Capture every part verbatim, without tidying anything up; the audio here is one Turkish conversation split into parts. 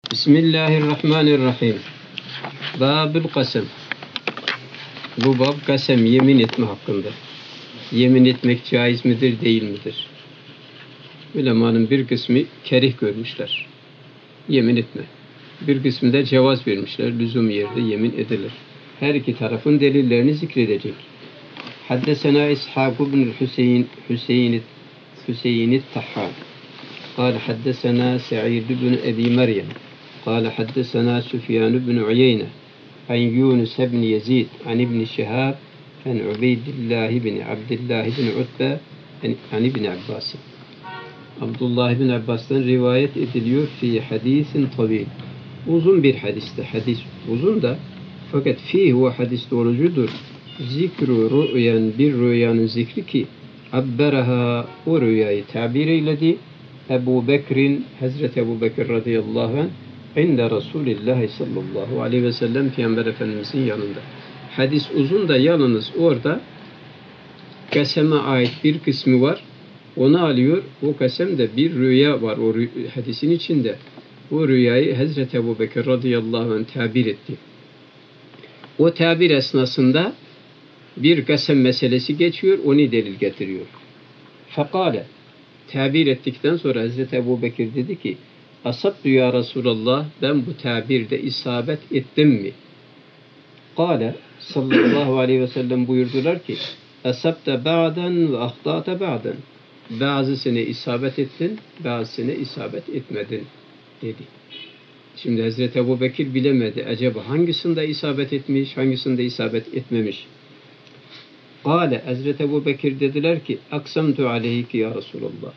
Bismillahirrahmanirrahim. Babül kasem. Bu bab kasem, yemin etme hakkında. Yemin etmek caiz midir, değil midir? Ulemanın bir kısmı kerih görmüşler. Yemin etme. Bir kısmı da cevaz vermişler. Lüzum yerde yemin edilir. Her iki tarafın delillerini zikredecek. Haddesena İshak ibn Hüseyin Hüseyin Hüseyin Tahhan. قال حدثنا سعيد بن أبي مريم قال حدثنا سفيان بن عيينة عن يونس بن يزيد عن ابن شهاب عن عبيد الله بن عبد الله بن عتبة عن ابن عباس. Abdullah bin Abbas'tan rivayet ediliyor fi hadisin tabil. Uzun bir hadiste. Hadis uzun da fakat fi ve hadis doğrucudur. Zikru rüyan, bir rüyanın zikri ki abberaha, o rüyayı tabir eyledi Ebu Bekir'in, Hazreti Ebu Bekir radıyallahu anh inde Resulullah sallallahu aleyhi ve sellem Peygamber Efendimizin yanında. Hadis uzun da yalnız orada kaseme ait bir kısmı var. Onu alıyor. O kasemde bir rüya var. O hadisin içinde. O rüyayı Hazreti Ebu Bekir radıyallahu anh tabir etti. O tabir esnasında bir kasem meselesi geçiyor. Onu delil getiriyor. Fekale, tabir ettikten sonra Hazreti Ebu Bekir dedi ki, asabtu ya Resulallah, ben bu tabirde isabet ettim mi? Kale sallallahu aleyhi ve sellem buyurdular ki, asabte ba'den ve ahtata ba'den. Bazısını isabet ettin, bazısını isabet etmedin dedi. Şimdi Hazreti Ebu Bekir bilemedi. Acaba hangisinde isabet etmiş, hangisinde isabet etmemiş? Kale, Hazreti Ebu Bekir dediler ki, aksamtu aleyki ya Resulallah.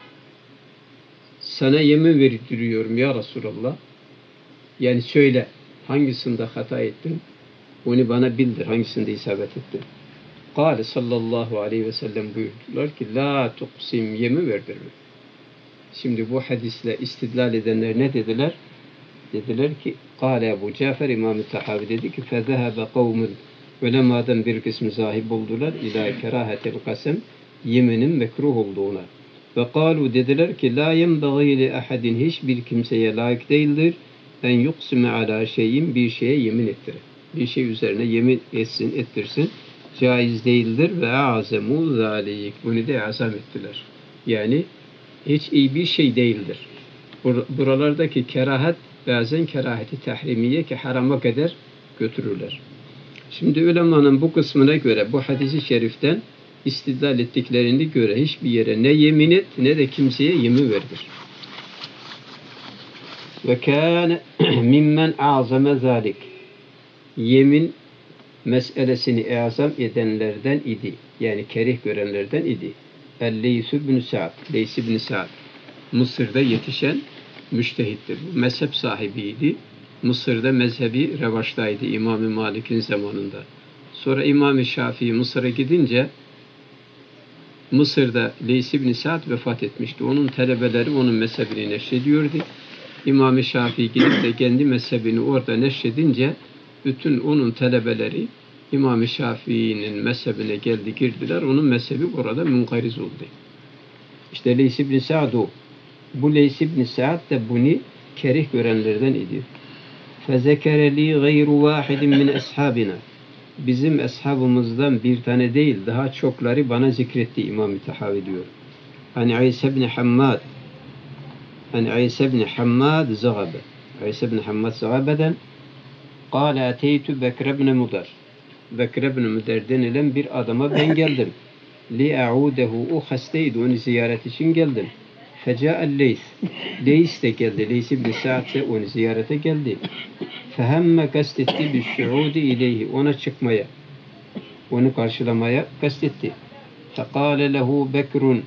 Sana yemin verdiriyorum ya Resulallah. Yani söyle, hangisinde hata ettin? Onu bana bildir, hangisinde isabet ettin? Kale sallallahu aleyhi ve sellem buyurdular ki, la tuksim, yemin verdirme. Şimdi bu hadisle istidlal edenler ne dediler? Dediler ki, Kale Ebu Cafer İmam-ı Tahavi dedi ki, fezehebe kavmun, ulemadan bir kısmı zahib oldular, ila kerahetel kasem, yeminin mekruh olduğuna. Ve kalu, dediler ki, la yenbeği li ahadin, hiçbir kimseye layık değildir, en yuksime ala şeyin, bir şeye yemin ettirir. Bir şey üzerine yemin etsin, ettirsin, caiz değildir ve azemu zalik, bunu da azam ettiler. Yani hiç iyi bir şey değildir. Buralardaki kerahat, bazen keraheti tahrimiye ki harama kadar götürürler. Şimdi ulemanın bu kısmına göre, bu hadisi şeriften istidlal ettiklerine göre hiçbir yere ne yemin et ne de kimseye yemin verdir. Ve kâne mimmen a'zame zâlik. Yemin meselesini azam edenlerden idi. Yani kerih görenlerden idi. El-Leys ibn Sa'd. Leys ibn Sa'd. Mısır'da yetişen müştehittir. Bu mezhep sahibiydi. Mısır'da mezhebi revaçtaydı İmam-ı Malik'in zamanında. Sonra İmam-ı Şafii Mısır'a gidince Mısır'da Leys ibn Sa'd vefat etmişti. Onun talebeleri onun mezhebini neşrediyordu. İmam-ı Şafii gidip de kendi mezhebini orada neşredince bütün onun talebeleri İmam-ı Şafii'nin mezhebine geldi, girdiler. Onun mezhebi burada münkariz oldu. İşte Leys ibn Sa'd o. Bu Leys ibn Sa'd da bunu kerih görenlerden idi. فَذَكَرَ لِي غَيْرُ وَاحِدٍ مِنْ أَصْحَابِنَا. Bizim ashabımızdan bir tane değil, daha çokları bana zikretti İmam-ı Tahavi diyor. Hani İsa ibn Hammad, hani İsa ibn Hammad Zagabe. İsa ibn Hammad Zagabe'den قال أتيت بكر بن مضر. Bekir ibn Müder denilen bir adama ben geldim. لِأَعُودَهُ, o hastaydı, onu ziyaret için geldim. فَجَاءَ اللَّيْث. Leys de geldi. Leys ibn Sa'd de onu ziyarete geldi. فَهَمَّ kastetti بِالشُّعُودِ اِلَيْهِ. Ona çıkmaya, onu karşılamaya kastetti. فَقَالَ لَهُ بَكْرٌ.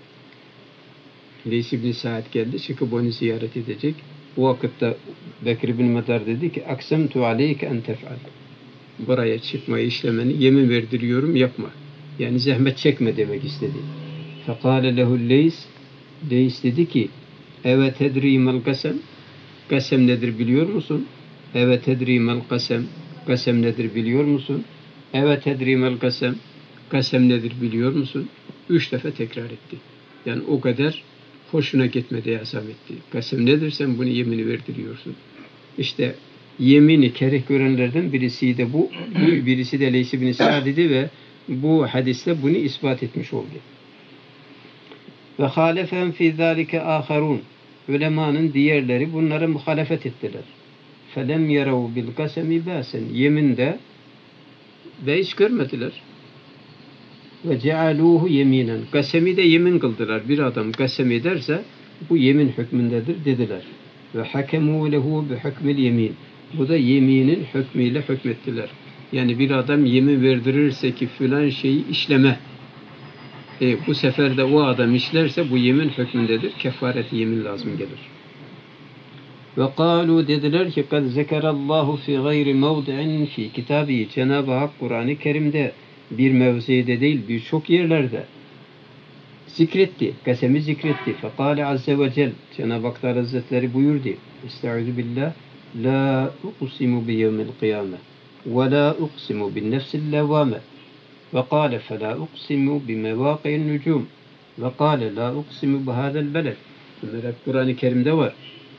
Leys ibn Sa'd geldi, çıkıp onu ziyaret edecek. O vakitte Bekir ibn Medar dedi ki, aksemtu aleyke en tef'al. Buraya çıkmayı, işlemeni yemin verdiriyorum, yapma. Yani zahmet çekme demek istedi. فَقَالَ لَهُ اللَّيْسِ. Leys dedi ki, evet tedrimel kasem. Kasem nedir biliyor musun? Evet tedrimel kasem. Kasem nedir biliyor musun? Evet tedrimel kasem. Kasem nedir biliyor musun? Üç defa tekrar etti. Yani o kadar hoşuna gitmedi ya Samet'ti. Kasem nedir, sen bunu yemini verdiriyorsun. İşte yemini kereh görenlerden birisi de bu, birisi de Leys bin Sa'd idi ve bu hadisle bunu ispat etmiş oldu. Ve halefen fi zalike aharun. Ulemanın diğerleri bunlara muhalefet ettiler. Felem yerav bil kasemi basen. Yeminde beis görmediler. Ve cealuhu yeminen. Kasemi de yemin kıldılar. Bir adam kasem ederse bu yemin hükmündedir dediler. Ve hakemu lehu bi hukmil yemin. Bu da yeminin hükmüyle hükmettiler. Yani bir adam yemin verdirirse ki filan şeyi işleme. E, bu sefer de o adam işlerse bu yemin hükmündedir. Kefareti yemin lazım gelir. Ve kâlu dediler ki kad zekerallahu fi gayri mevdi'in fi kitabi. Cenab-ı Hak Kur'an-ı Kerim'de bir mevzide değil birçok yerlerde zikretti. Kasemi zikretti. Fekâle azze ve cel. Cenab-ı Hak Hazretleri buyurdu. Estaizu billah. La uqsimu bi yevmil kıyame. Ve la uqsimu bin nefsil levvame. Ve kâle fe la uqsimu bi mevâqi'in nücum. Ve kâle la uqsimu bi hâzel beled. Bunlar hep Kur'an-ı Kerim'de var.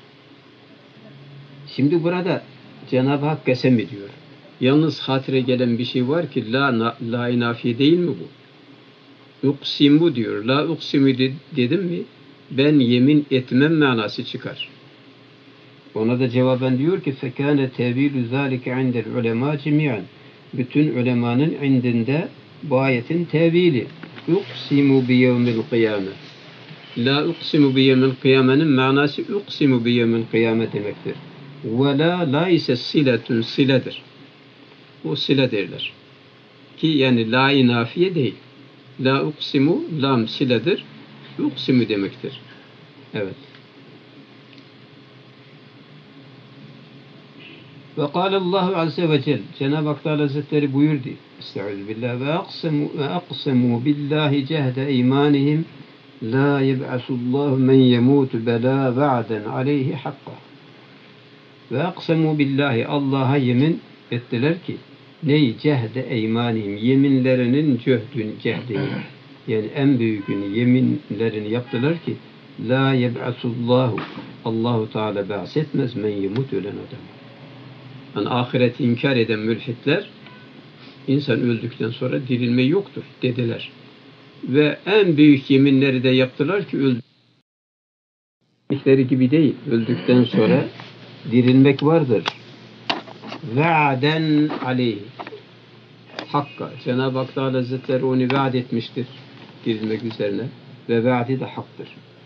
Şimdi burada Cenab-ı Hak kasem ediyor. Yalnız hatire gelen bir şey var ki la, la nafi değil mi bu? Uqsimu diyor. La uqsimu dedim mi ben yemin etmem manası çıkar. Ona da cevaben diyor ki fekâne tevilü zâlike indel ulemâ cemiyen. Bütün ulemanın indinde bu ayetin tevili. Uqsimu bi yevmil kıyame. La uqsimu bi yevmil kıyamenin manası uqsimu bi yevmil kıyame demektir. Ve la la ise siletun siledir. O sile derler. Ki yani la-i nafiye değil. La uqsimu lam siledir. Uqsimu demektir. Evet. Ve kâlallahu azze ve cel. Cenab-ı Hak Hazretleri buyurdu. Estağfirullah. Ve aqsemu ve aqsemu billahi cehde imanihim la yeb'asullahu men yemutu bela va'den aleyhi hakka. Ve aqsemu billahi Allah'a yemin ettiler ki ney cehde eymanihim yeminlerinin cöhdün cehdini yani en büyükünü yeminlerini yaptılar ki la yeb'asullahu Allahu Teala bahsetmez men yemut ölen adam. Yani ahireti inkar eden mülhitler insan öldükten sonra dirilme yoktur dediler. Ve en büyük yeminleri de yaptılar ki öldükleri gibi değil. Öldükten sonra dirilmek vardır. Ve'aden aleyhi. Hakka. Cenab-ı Hak Hazretleri onu vaat etmiştir dirilmek üzerine. Ve vaadi de haktır.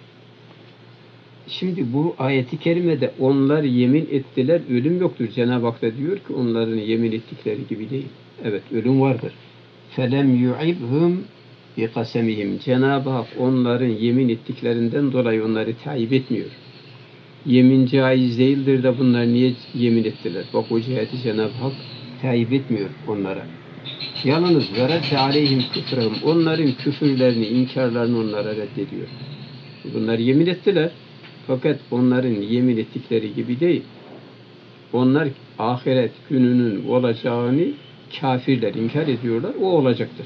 Şimdi bu ayeti kerimede onlar yemin ettiler, ölüm yoktur. Cenab-ı Hak da diyor ki onların yemin ettikleri gibi değil. Evet, ölüm vardır. Felem yu'ibhum bi kasemihim. Cenab-ı Hak onların yemin ettiklerinden dolayı onları tayyip etmiyor. Yemin caiz değildir de bunlar niye yemin ettiler? Bak o ciheti Cenab-ı Hak tayyip etmiyor onlara. Yalnız veredde aleyhim küfrehum. Onların küfürlerini, inkarlarını onlara reddediyor. Bunlar yemin ettiler. Fakat onların yemin ettikleri gibi değil. Onlar ahiret gününün olacağını kafirler inkar ediyorlar. O olacaktır.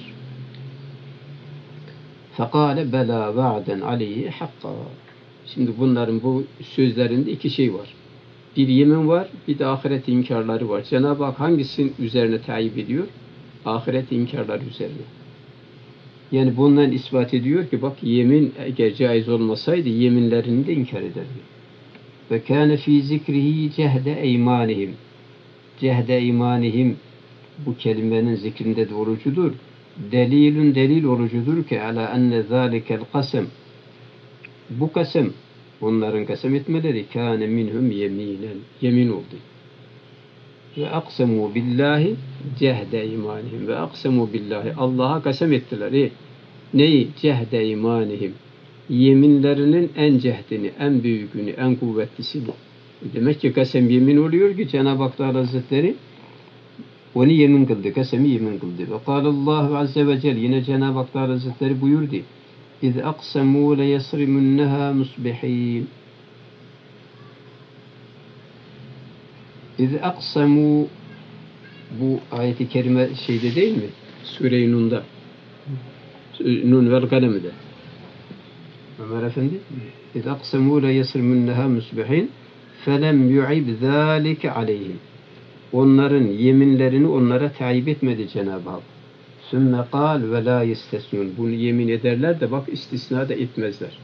Fekale bela va'den aleyhi hakka. Şimdi bunların bu sözlerinde iki şey var. Bir yemin var, bir de ahiret inkarları var. Cenab-ı Hak hangisinin üzerine tayyip ediyor? Ahiret inkarları üzerine. Yani bundan ispat ediyor ki bak yemin eğer caiz olmasaydı yeminlerini de inkar ederdi. Ve kâne fî zikrihi cehde eymanihim. Cehde eymanihim bu kelimenin zikrinde de orucudur. Delilün delil orucudur ki ala enne zâlikel kasem. Bu kasem, onların kasem etmeleri kâne minhum yeminen. Yemin oldu. Ve aksemu billahi cehde imanihim. Ve aksemu billahi. Allah'a kasem ettiler. E, neyi? Cehde imanihim. Yeminlerinin en cehdini, en büyüğünü, en kuvvetlisini. Demek ki kasem yemin oluyor ki Cenab-ı Hak Hazretleri onu yemin kıldı. Kasemi yemin kıldı. Ve kâlallahu azze ve celle yine Cenab-ı Hak Hazretleri buyurdu. İz aksemû le yesrimunnehâ musbihîn. İz aksemû bu ayeti kerime şeyde değil mi? Sure-i Nun'da. Nun vel kalemde. Ömer Efendi اِذْ اَقْسَمُوا لَيَسْرِمُنَّهَا مُسْبِحِينَ فَلَمْ يُعِبْ ذَٰلِكَ عَلَيْهِمْ. Onların yeminlerini onlara tayyip etmedi Cenab-ı Hak. ثُمَّ قَالْ وَلَا يَسْتَسْنُونَ. Bunu yemin ederler de bak istisna da etmezler.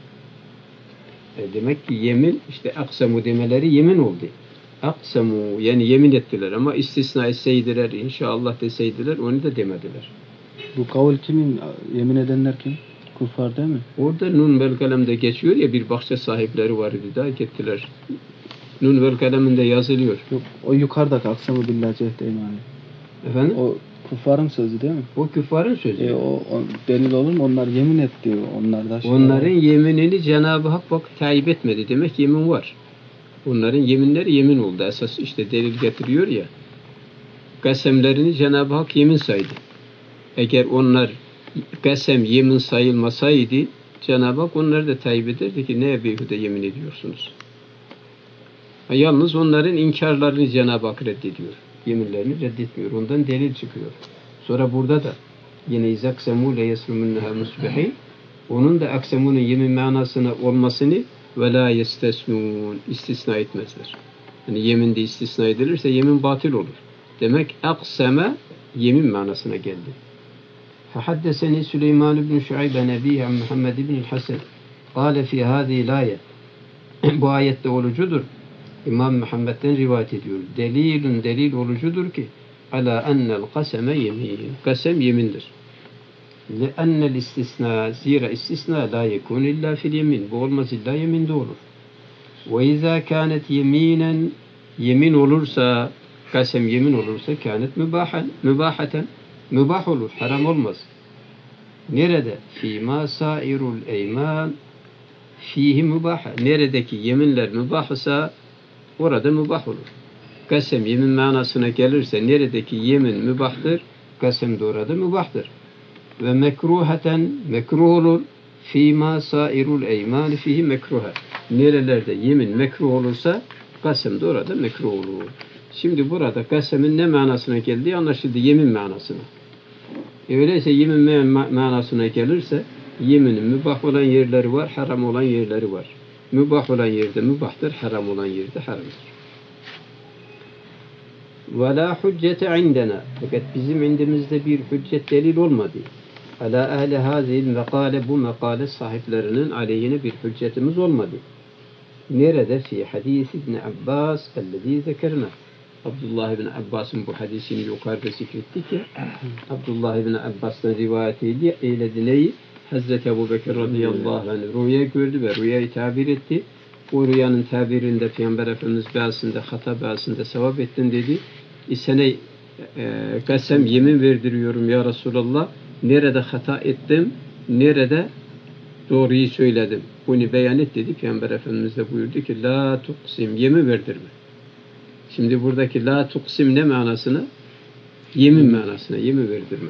E demek ki yemin, işte aksamu demeleri yemin oldu. Aksamu yani yemin ettiler ama istisna etseydiler, inşallah deseydiler onu da demediler. Bu kavul kimin? Yemin edenler kim? Kuffar değil mi? Orada Nun vel Kalem'de geçiyor ya, bir bahçe sahipleri var idi da gittiler. Nun vel Kalem'inde yazılıyor. Yok, o yukarıdaki aksamı billahi cehde imani. Efendim? O kuffarın sözü değil mi? O küffarın sözü. E, o, o delil olur mu? Onlar yemin etti. Onlar da şey Onların yeminini Cenab-ı Hak bak tayyip etmedi. Demek yemin var. Onların yeminleri yemin oldu. Esas işte delil getiriyor ya. Kasemlerini Cenab-ı Hak yemin saydı. Eğer onlar kasem yemin sayılmasaydı Cenab-ı Hak onları da tayyip ederdi ki neye beyhude yemin ediyorsunuz? Ha, yalnız onların inkarlarını Cenab-ı Hak reddediyor. Yeminlerini reddetmiyor. Ondan delil çıkıyor. Sonra burada da yine izaksemû le yesrumunneha musbihin, onun da aksemunun yemin manasına olmasını ve la yestesnûn, istisna etmezler. Yani yeminde istisna edilirse yemin batıl olur. Demek akseme yemin manasına geldi. فحدثني سليمان بن شعيب عن أبيه عن محمد بن الحسن قال في هذه الآية. Bu ayette olucudur. İmam Muhammed'den rivayet ediyor. Delilun delil olucudur ki ala ennel kaseme yemin. Kasem yemindir. Le'ennel istisna, zira istisna la yekun illa fil yemin. Bu olmaz illa yeminde olur. Ve izâ kânet yeminen, yemin olursa, kasem yemin olursa kânet mübahen, mübahaten, mübah olur, haram olmaz. Nerede? Fîmâ sâirul eyman fihi mübah. Neredeki yeminler mübahsa orada mübah olur. Kasem yemin manasına gelirse neredeki yemin mübahtır, kasem de orada mübahtır. Ve mekruhaten mekruh olur. Fîmâ sâirul eyman fihi mekruha. Nerelerde yemin mekruh olursa kasem de orada mekruh olur. Şimdi burada kasemin ne manasına geldiği anlaşıldı, yemin manasına. E öyleyse yemin manasına gelirse yeminin mübah olan yerleri var, haram olan yerleri var. Mübah olan yerde mübahtır, haram olan yerde haramdır. Ve la hüccete indena. Fakat bizim indimizde bir hüccet delil olmadı. Ala ehli hazil mekale, bu mekale sahiplerinin aleyhine bir hüccetimiz olmadı. Nerede? Fi hadis İbn Abbas ellezî zekerna. Abdullah ibn Abbas'ın bu hadisini yukarıda zikrettik ya. Abdullah ibn Abbas'tan rivayet edildi. Eyledi neyi? Hazreti Ebu Bekir radıyallahu anh rüya gördü ve rüyayı tabir etti. O rüyanın tabirinde Peygamber Efendimiz bazısında, hata bazısında sevap ettin dedi. E sana e, kasem yemin verdiriyorum ya Resulallah. Nerede hata ettim, nerede doğruyu söyledim. Bunu beyan et dedi. Peygamber Efendimiz de buyurdu ki la tuksim, yemin verdirme. Şimdi buradaki la tuksim ne manasına? Yemin manasına, yemin verdirme.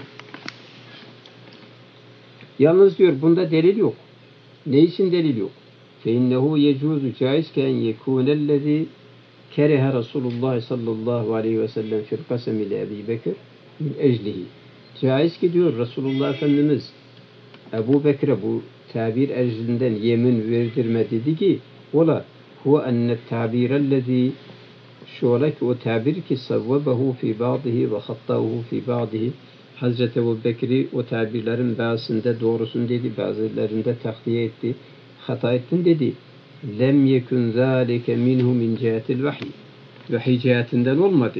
Yalnız diyor bunda delil yok. Ne için delil yok? فَاِنَّهُ يَجُوزُ caizken يَكُونَ kerehe Resulullah sallallahu aleyhi ve sellem fil kasem ile Ebu Bekir min eclihi. Caiz ki diyor Resulullah Efendimiz Ebu Bekir'e bu tabir eclinden yemin verdirme dedi ki ola huve enne tabirellezi şu ola ki o tabir ki savvebehu fi ba'dihi ve hattahu fi ba'dihi. Hazreti Ebu Bekir'i o tabirlerin bazısında doğrusun dedi, bazılarında takdiye etti, hata ettin dedi. Lem yekun zâlike minhu min cihetil vahiy. Vahiy cihetinden olmadı.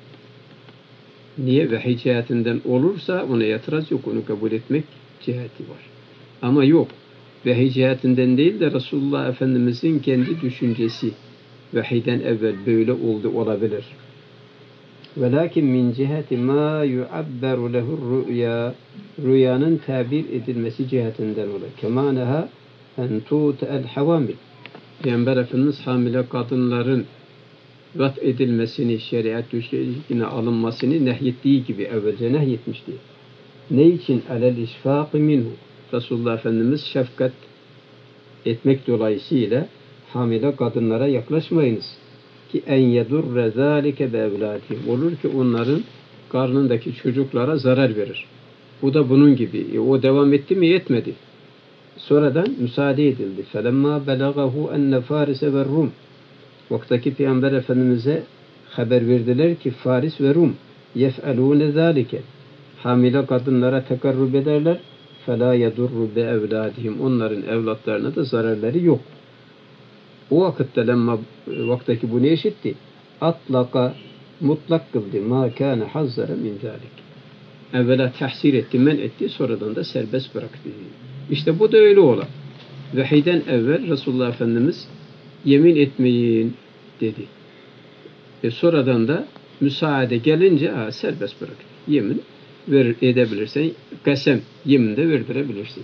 Niye? Vahiy cihetinden olursa ona itiraz yok, onu kabul etmek ciheti var. Ama yok. Vahiy cihetinden değil de Resulullah Efendimizin kendi düşüncesi vahiyden evvel böyle oldu olabilir. Velakin min ciheti ma yu'abberu lehu rüya, rüyanın tabir edilmesi cihetinden olur. Kemâneha en tu'te'el havamil. Peygamber Efendimiz hamile kadınların vat edilmesini, şeriat düşkünlüğüne alınmasını nehyettiği gibi evvelce nehyetmişti. Ne için? Alel işfâkı minhu. Resulullah Efendimiz şefkat etmek dolayısıyla hamile kadınlara yaklaşmayınız. Ki en yedurre zâlike be evlâdihim. Olur ki onların karnındaki çocuklara zarar verir. Bu da bunun gibi. E, o devam etti mi? Etmedi. sonradan müsaade edildi. فَلَمَّا بَلَغَهُ اَنَّ فَارِسَ وَالرُّمْ Vaktaki Peygamber Efendimiz'e haber verdiler ki Faris ve Rum يَفْعَلُونَ ذَٰلِكَ Hamile kadınlara tekarrub ederler. فَلَا يَدُرُّ بِاَوْلَادِهِمْ Onların evlatlarına da zararları yok. O vakitte lemma vaktaki bunu eşitti. Atlaka mutlak kıldı. Ma kana hazzara min zalik. Evvela tahsir etti, men etti, sonradan da serbest bıraktı. İşte bu da öyle ola. Vahiyden evvel Resulullah Efendimiz yemin etmeyin dedi. E sonradan da müsaade gelince ha, serbest bıraktı. Yemin ver, edebilirsen, kasem, yemin de verdirebilirsin.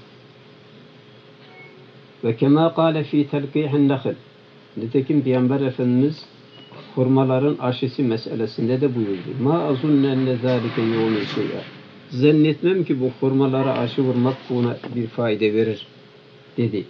Ve kema kâle fî telkîhin nehl. Nitekim Peygamber Efendimiz hurmaların aşısı meselesinde de buyurdu. Ma azunne enne zâlike yu'ni şey'a. Zannetmem ki bu hurmalara aşı vurmak buna bir fayda verir dedi.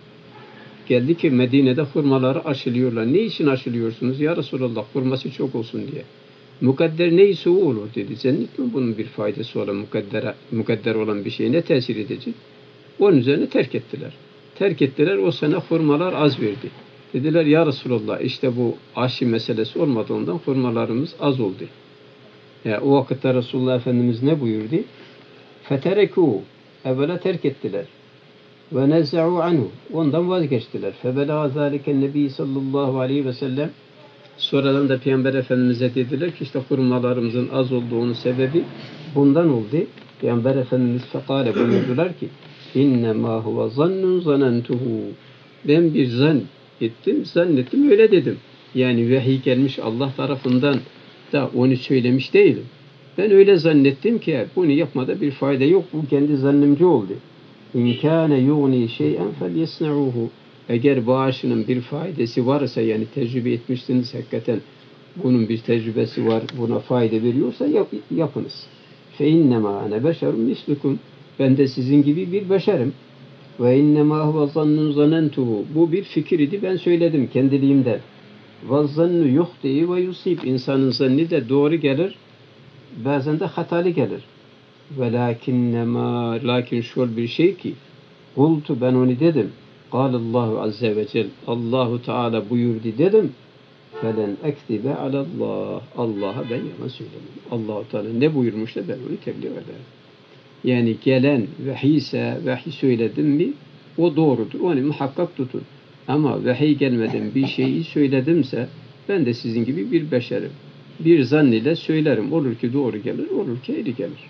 Geldi ki Medine'de hurmaları aşılıyorlar. Ne için aşılıyorsunuz? Ya Resulallah hurması çok olsun diye. Mukadder neyse o olur dedi. Zannetmem bunun bir faydası olan mukadder, mukadder olan bir şey ne tesir edecek? Onun üzerine terk ettiler. Terk ettiler. O sene hurmalar az verdi. Dediler ya Resulallah işte bu aşı meselesi olmadığından hurmalarımız az oldu. Yani o vakitte Resulullah Efendimiz ne buyurdu? فَتَرَكُوا Evvela terk ettiler. وَنَزَّعُوا عَنْهُ Ondan vazgeçtiler. فَبَلَغَ ذَٰلِكَ النَّبِيِّ sallallahu aleyhi ve sellem Sonradan da Peygamber Efendimiz'e dediler ki işte hurmalarımızın az olduğunun sebebi bundan oldu. Peygamber Efendimiz fekale buyurdular ki اِنَّمَا هُوَ ظَنٌّ زَنَنْتُهُ Ben bir zan ettim, zannettim, öyle dedim. Yani vahiy gelmiş Allah tarafından da onu söylemiş değilim. Ben öyle zannettim ki bunu yapmada bir fayda yok. Bu kendi zannımcı oldu. اِنْ كَانَ يُغْنِي شَيْئًا فَلْيَسْنَعُوهُ Eğer bağışının bir faydası varsa yani tecrübe etmişsiniz hakikaten bunun bir tecrübesi var, buna fayda veriyorsa yap, yapınız. فَاِنَّمَا أَنَا بَشَرٌ مِسْلُكُمْ Ben de sizin gibi bir beşerim. وَاِنَّمَا هُوَ ظَنٌّ زَنَنْتُهُ Bu bir fikir idi, ben söyledim kendiliğimden. وَالظَّنُّ يُخْتِئِ وَيُصِيبُ İnsanın zannı da doğru gelir, bazen de hatalı gelir. وَلَاكِنَّمَا Lakin şöyle bir şey ki, قُلْتُ Ben onu dedim. قال Allahu azze ve cel Allahu Teala buyurdu dedim. Felen ektibe alallah. Allah'a ben yalan söylemem. Allahu Teala ne buyurmuşsa ben onu tebliğ ederim. Yani gelen vahiy ise vahiy söyledim mi o doğrudur. Onu muhakkak tutun. Ama vahiy gelmeden bir şeyi söyledimse ben de sizin gibi bir beşerim. Bir zann ile söylerim. Olur ki doğru gelir, olur ki eğri gelir.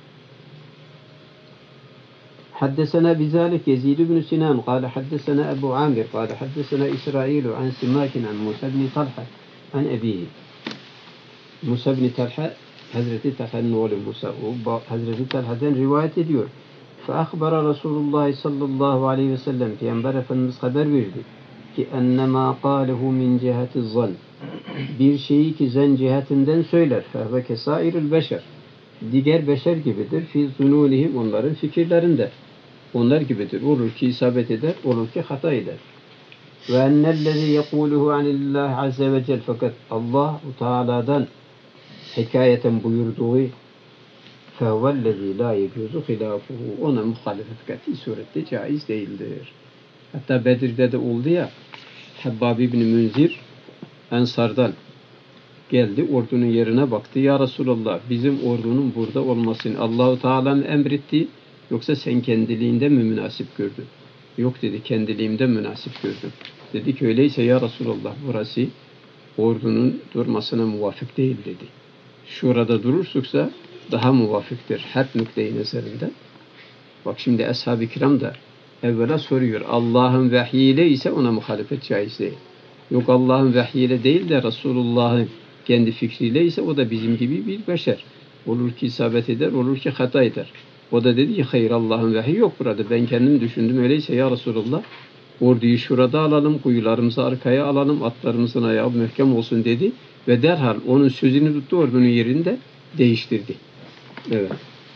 حدثنا بذلك يزيد بن سنان قال حدثنا أبو عامر قال حدثنا إسرائيل عن سماك عن موسى بن طلحة عن أبيه موسى بن طلحة Hazreti Talha'nın oğlu Musa o Hazreti Talha'dan rivayet ediyor. فأخبر رسول الله sallallahu aleyhi ve sellem Peygamber Efendimiz haber verdi ki ennema قاله min ciheti zan bir şeyi ki zan cihetinden söyler fehve kesairül beşer diğer beşer gibidir fi zununihim onların fikirlerinde onlar gibidir. Olur ki isabet eder, olur ki hata eder. Ve ennellezî yekûluhu anillâhi azze ve cel fakat Allah Teala'dan hikayeten buyurduğu fehvellezî lâ yecûzu hilâfuhu ona muhalefet kati surette caiz değildir. Hatta Bedir'de de oldu ya Habbab ibn Münzir Ensar'dan geldi ordunun yerine baktı. Ya Resulallah bizim ordunun burada olmasını Allah-u Teala'nın emretti yoksa sen kendiliğinde mi münasip gördün? Yok dedi kendiliğimde münasip gördüm. Dedi ki öyleyse ya Resulallah burası ordunun durmasına muvafık değil dedi. Şurada dururtuksa daha muvafıktır. Harp nükleyi nezerinden. Bak şimdi Ashab-ı Kiram da evvela soruyor. Allah'ın vahyiyle ise ona muhalefet caiz değil. Yok Allah'ın vahyiyle değil de Resulullah'ın kendi fikriyle ise o da bizim gibi bir beşer. Olur ki isabet eder, olur ki hata eder. O da dedi ki hayır Allah'ın vahyi yok burada. Ben kendim düşündüm öyleyse ya Resulullah orduyu şurada alalım, kuyularımızı arkaya alalım, atlarımızın ayağı mühkem olsun dedi. Ve derhal onun sözünü tuttu ordunun yerinde değiştirdi. Evet.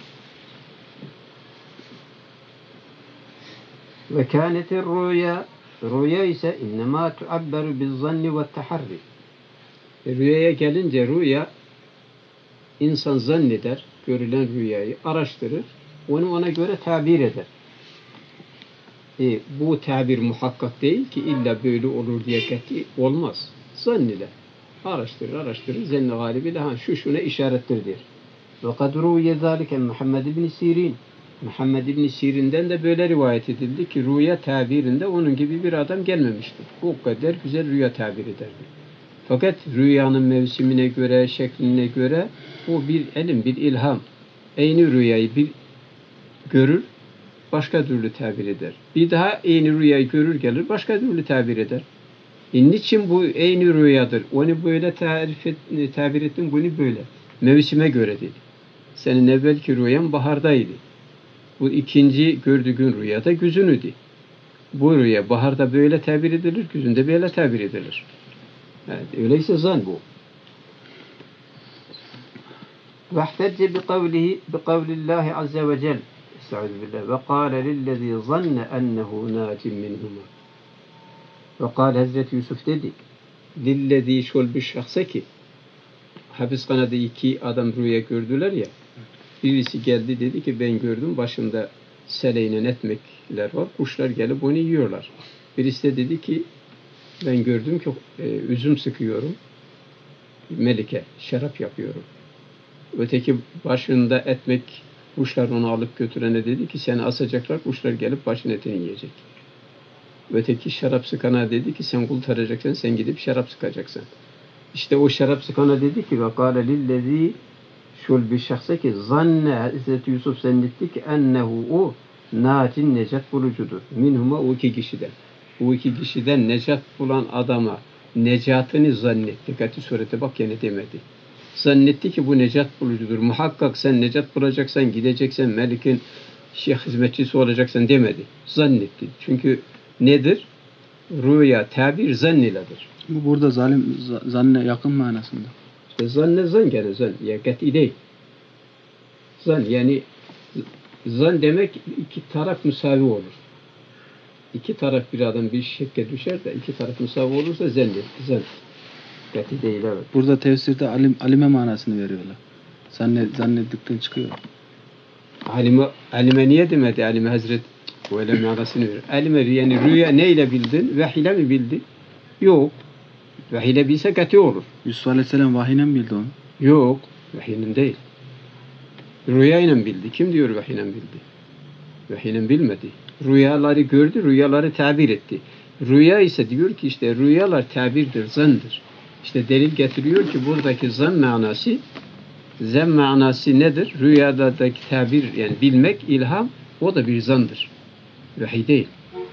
Ve kânetir rüya rüya ise innemâ tuabberu bizzanni ve taharri. Rüyaya gelince rüya insan zanneder, görülen rüyayı araştırır, onu ona göre tabir eder. E, bu tabir muhakkak değil ki illa böyle olur diye kati olmaz. Zannile. Araştırır, araştırır. Zenni galibiyle ha şu şuna işarettir der. Ve kad ruviye zâlike Muhammed ibn Sirin. Muhammed ibn Sirin'den de böyle rivayet edildi ki rüya tabirinde onun gibi bir adam gelmemişti. O kadar güzel rüya tabir ederdi. Fakat rüyanın mevsimine göre, şekline göre o bir elim, bir ilham. Aynı rüyayı bir görür, başka türlü tabir eder. Bir daha aynı rüyayı görür gelir, başka türlü tabir eder. E niçin bu aynı rüyadır? Onu böyle tarif et, tabir ettin, bunu böyle. Mevsime göre dedi. Senin evvelki rüyan bahardaydı. Bu ikinci gördüğün rüyada güzünüydü. Bu rüya baharda böyle tabir edilir, güzünde böyle tabir edilir. Evet, öyleyse zan bu. وَاحْتَجَّ بِقَوْلِهِ بِقَوْلِ اللّٰهِ عَزَّ وَجَلَّ Estaizu billah. وَقَالَ لِلَّذ۪ي ظَنَّ اَنَّهُ نَاجٍ مِنْهُمَا وَقَالَ Hazreti Yusuf dedi لِلَّذ۪ي şol bir şahsa ki hapishanede iki adam rüya gördüler ya, birisi geldi dedi ki ben gördüm başımda seleyle etmekler var, kuşlar gelip onu yiyorlar. Birisi de dedi ki ben gördüm ki e, üzüm sıkıyorum, melike, şarap yapıyorum. Öteki başında etmek, kuşlar onu alıp götürene dedi ki seni asacaklar, kuşlar gelip başın etini yiyecek. Öteki şarap sıkana dedi ki sen kurtaracaksın, sen gidip şarap sıkacaksın. İşte o şarap sıkana dedi ki وَقَالَ لِلَّذ۪ي şul bir şahsa ki zanne Hazreti Yusuf zannetti ki ennehu o natin necat bulucudur. Minhuma o iki kişiden. O iki kişiden necat bulan adama necatını zannetti. Dikkati surete bak yine demedi. Zannetti ki bu necat bulucudur. Muhakkak sen necat bulacaksan, gideceksen, Melik'in şeyh hizmetçisi olacaksan demedi. Zannetti. Çünkü nedir? Rüya, tabir zanniledir. Bu burada zalim zanne yakın manasında. İşte zanne zan gene zan. Ya kat'i değil. Zan yani zan demek iki taraf müsavi olur. İki taraf bir adam bir şekke düşer de iki taraf müsavi olursa zannet. Zan. Kat'i değil evet. Burada tefsirde alim, alime manasını veriyorlar. Zannet, zannettikten çıkıyor. Alime, alime niye demedi? Alime Hazret öyle manasını veriyor. Alime yani rüya neyle bildin? Vahiyle mi bildin? Yok. Vahiyle bilse kat'i olur. Yusuf Aleyhisselam vahiyle mi bildi onu? Yok. Vahiyle değil. Rüyayla bildi. Kim diyor vahiyle bildi? Vahiyle bilmedi. Rüyaları gördü, rüyaları tabir etti. Rüya ise diyor ki işte rüyalar tabirdir, zandır. İşte delil getiriyor ki buradaki zan manası, zan manası nedir? Rüyadaki tabir yani bilmek, ilham o da bir zandır. Vahiy değil.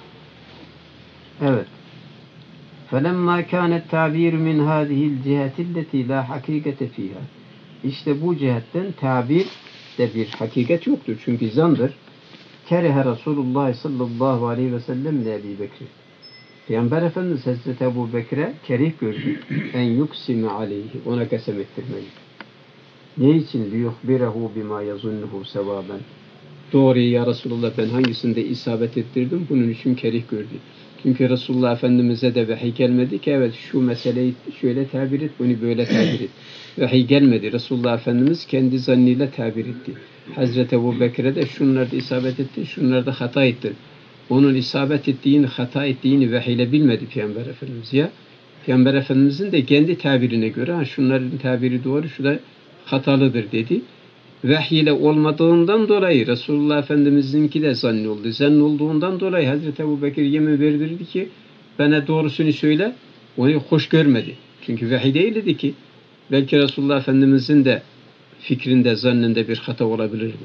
Evet. فَلَمَّا كَانَ التَّعْبِيرُ مِنْ هَذِهِ الْجِهَةِ الَّتِي لَا حَقِيقَةَ ف۪يهَا İşte bu cihetten tabir de bir hakikat yoktur. Çünkü zandır. Kerehe Resulullah sallallahu aleyhi ve sellem ile Ebu Bekir. Peygamber Efendimiz Hazreti Ebu Bekir'e kerih gördü. En yuksime aleyhi. Ona kasem ettirmeyi. Ne için? Liyuhbirehu bima yazunnuhu sevaben. Doğru ya Resulullah ben hangisinde isabet ettirdim? Bunun için kerih gördü. Çünkü Resulullah Efendimiz'e de vahiy gelmedi ki evet şu meseleyi şöyle tabir et, bunu böyle tabir et. Vahiy gelmedi. Resulullah Efendimiz kendi zannıyla tabir etti. Hazreti Ebu Bekir'e de şunlarda isabet etti, şunlarda hata ettin. Onun isabet ettiğini, hata ettiğini vahiyle bilmedi Peygamber Efendimiz ya. Peygamber Efendimiz'in de kendi tabirine göre ha, şunların tabiri doğru, şu da hatalıdır dedi. Vahiyle olmadığından dolayı Resulullah Efendimiz'inki de zanni oldu. Zanni olduğundan dolayı Hazreti Ebu Bekir yemin verdirdi ki bana doğrusunu söyle. Onu hoş görmedi. Çünkü vahiy değildi ki. Belki Resulullah Efendimiz'in de fikrinde, zanninde bir hata olabilirdi.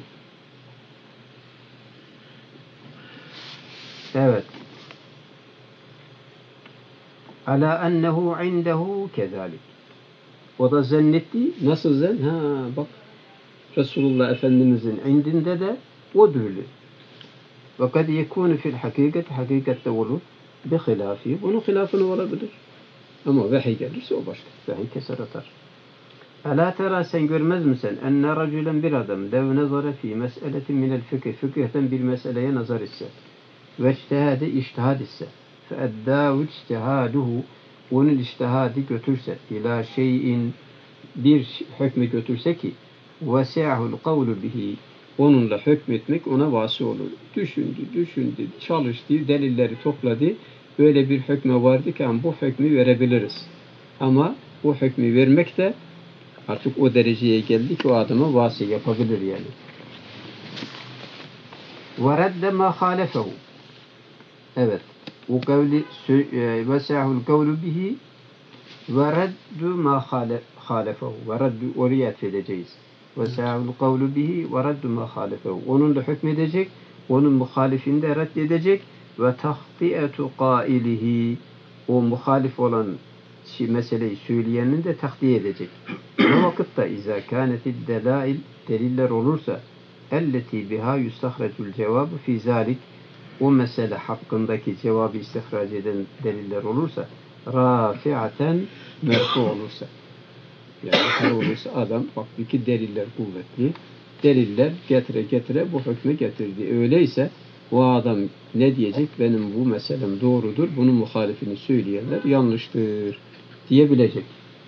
Evet. Ala ennehu indehu kezalik. O da zannetti. Nasıl zan? Ha bak. Resulullah Efendimiz'in indinde de o böyle. Ve kad yekûnu fil hakikat, hakikatte olur. Bi hilâfi. Bunun hilafını olabilir. Ama vahiy gelirse o başka. Vahiy keser atar. Alâ terâ sen görmez misin? Enne racülen bir adam lev nezara fî mes'eletin minel fıkıh. Fıkıhten bir meseleye nazar etse. Ve içtihâde iştihad etse. Fe eddâhu içtihâduhu. Onun içtihadı götürse. İlâ şeyin bir hükmü götürse ki vesi'ahul kavlu bihi onunla hükmetmek ona vasi olur. Düşündü, düşündü, çalıştı, delilleri topladı. Böyle bir hükme vardı ki bu hükmü verebiliriz. Ama bu hükmü vermek de artık o dereceye geldi ki o adama vasi yapabilir yani. وَرَدَّ مَا خَالَفَهُ. Evet. O kavli وَسَعَهُ الْقَوْلُ بِهِ وَرَدُّ مَا خَالَفَهُ. وَرَدُّ oraya atfedeceğiz. وَسَعَهُ الْقَوْلُ بِهِ وَرَدُّ مَا خَالَفَهُ. Onun da hükmedecek, onun muhalifini de reddedecek ve tahtiyetu qailihi. O muhalif olan şey, meseleyi söyleyenin de tahdiye edecek. O vakitte izâ kânetid delâil deliller olursa elleti biha yustahrecul cevabı fî zâlik o mesele hakkındaki cevabı istihraç eden deliller olursa rafi'aten merfu olursa yani olursa adam baktı ki deliller kuvvetli deliller getire getire bu hükmü getirdi. Öyleyse o adam ne diyecek? Benim bu meselem doğrudur. Bunun muhalifini söyleyenler yanlıştır diyebilecek.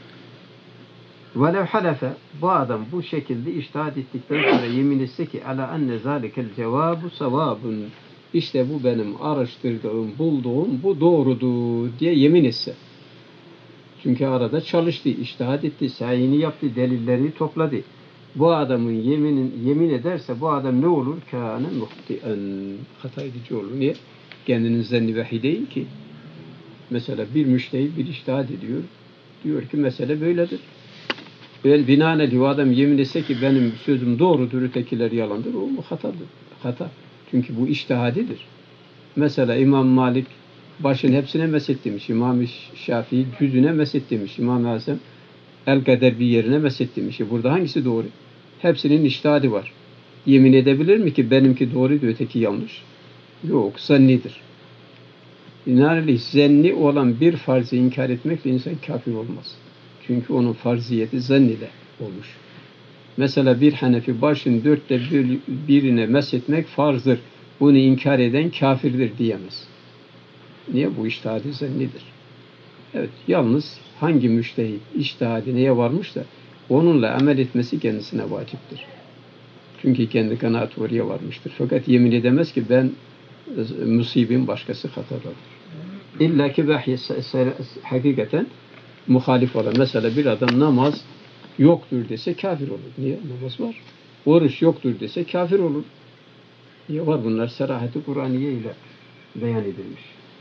وَلَوْ حَلَفَ bu adam bu şekilde içtihat ettikten sonra yemin etse ki ala enne zâlikel cevâbu savâbun işte bu benim araştırdığım, bulduğum bu doğrudur diye yemin etse. Çünkü arada çalıştı, içtihat etti, sayini yaptı, delilleri topladı. Bu adamın yeminin yemin ederse bu adam ne olur? Kâne muhti'en hata edici olur. Niye? Kendinin zenni vahiy değil ki. Mesela bir müştehit bir içtihat ediyor. Diyor ki mesele böyledir. Böyle binaenaleyh o adam yemin etse ki benim sözüm doğrudur, ötekiler yalandır. O hatadır. Hata. Çünkü bu içtihadidir. Mesela İmam Malik başın hepsine meset demiş. İmam Şafii cüzüne meset demiş. İmam Hasan el kader bir yerine meset demiş. Burada hangisi doğru? Hepsinin içtihadi var. Yemin edebilir mi ki benimki doğruydu, öteki yanlış? Yok, zannidir. Binaenaleyh zenni olan bir farzı inkar etmekle insan kafir olmaz. Çünkü onun farziyeti zannile olmuş. Mesela bir Hanefi başın dörtte bir, birine meshetmek farzdır. Bunu inkar eden kafirdir diyemez. Niye? Bu içtihadi zannidir. Evet, yalnız hangi müştehit içtihadi neye varmışsa onunla amel etmesi kendisine vaciptir. Çünkü kendi kanaat oraya varmıştır. Fakat yemin edemez ki ben musibim başkası hatadır. İlla ki vahiy hakikaten muhalif olan. Mesela bir adam namaz yoktur dese kafir olur. Niye? Namaz var. Oruç yoktur dese kafir olur. Niye var? Bunlar serahati Kur'aniye ile beyan edilmiş.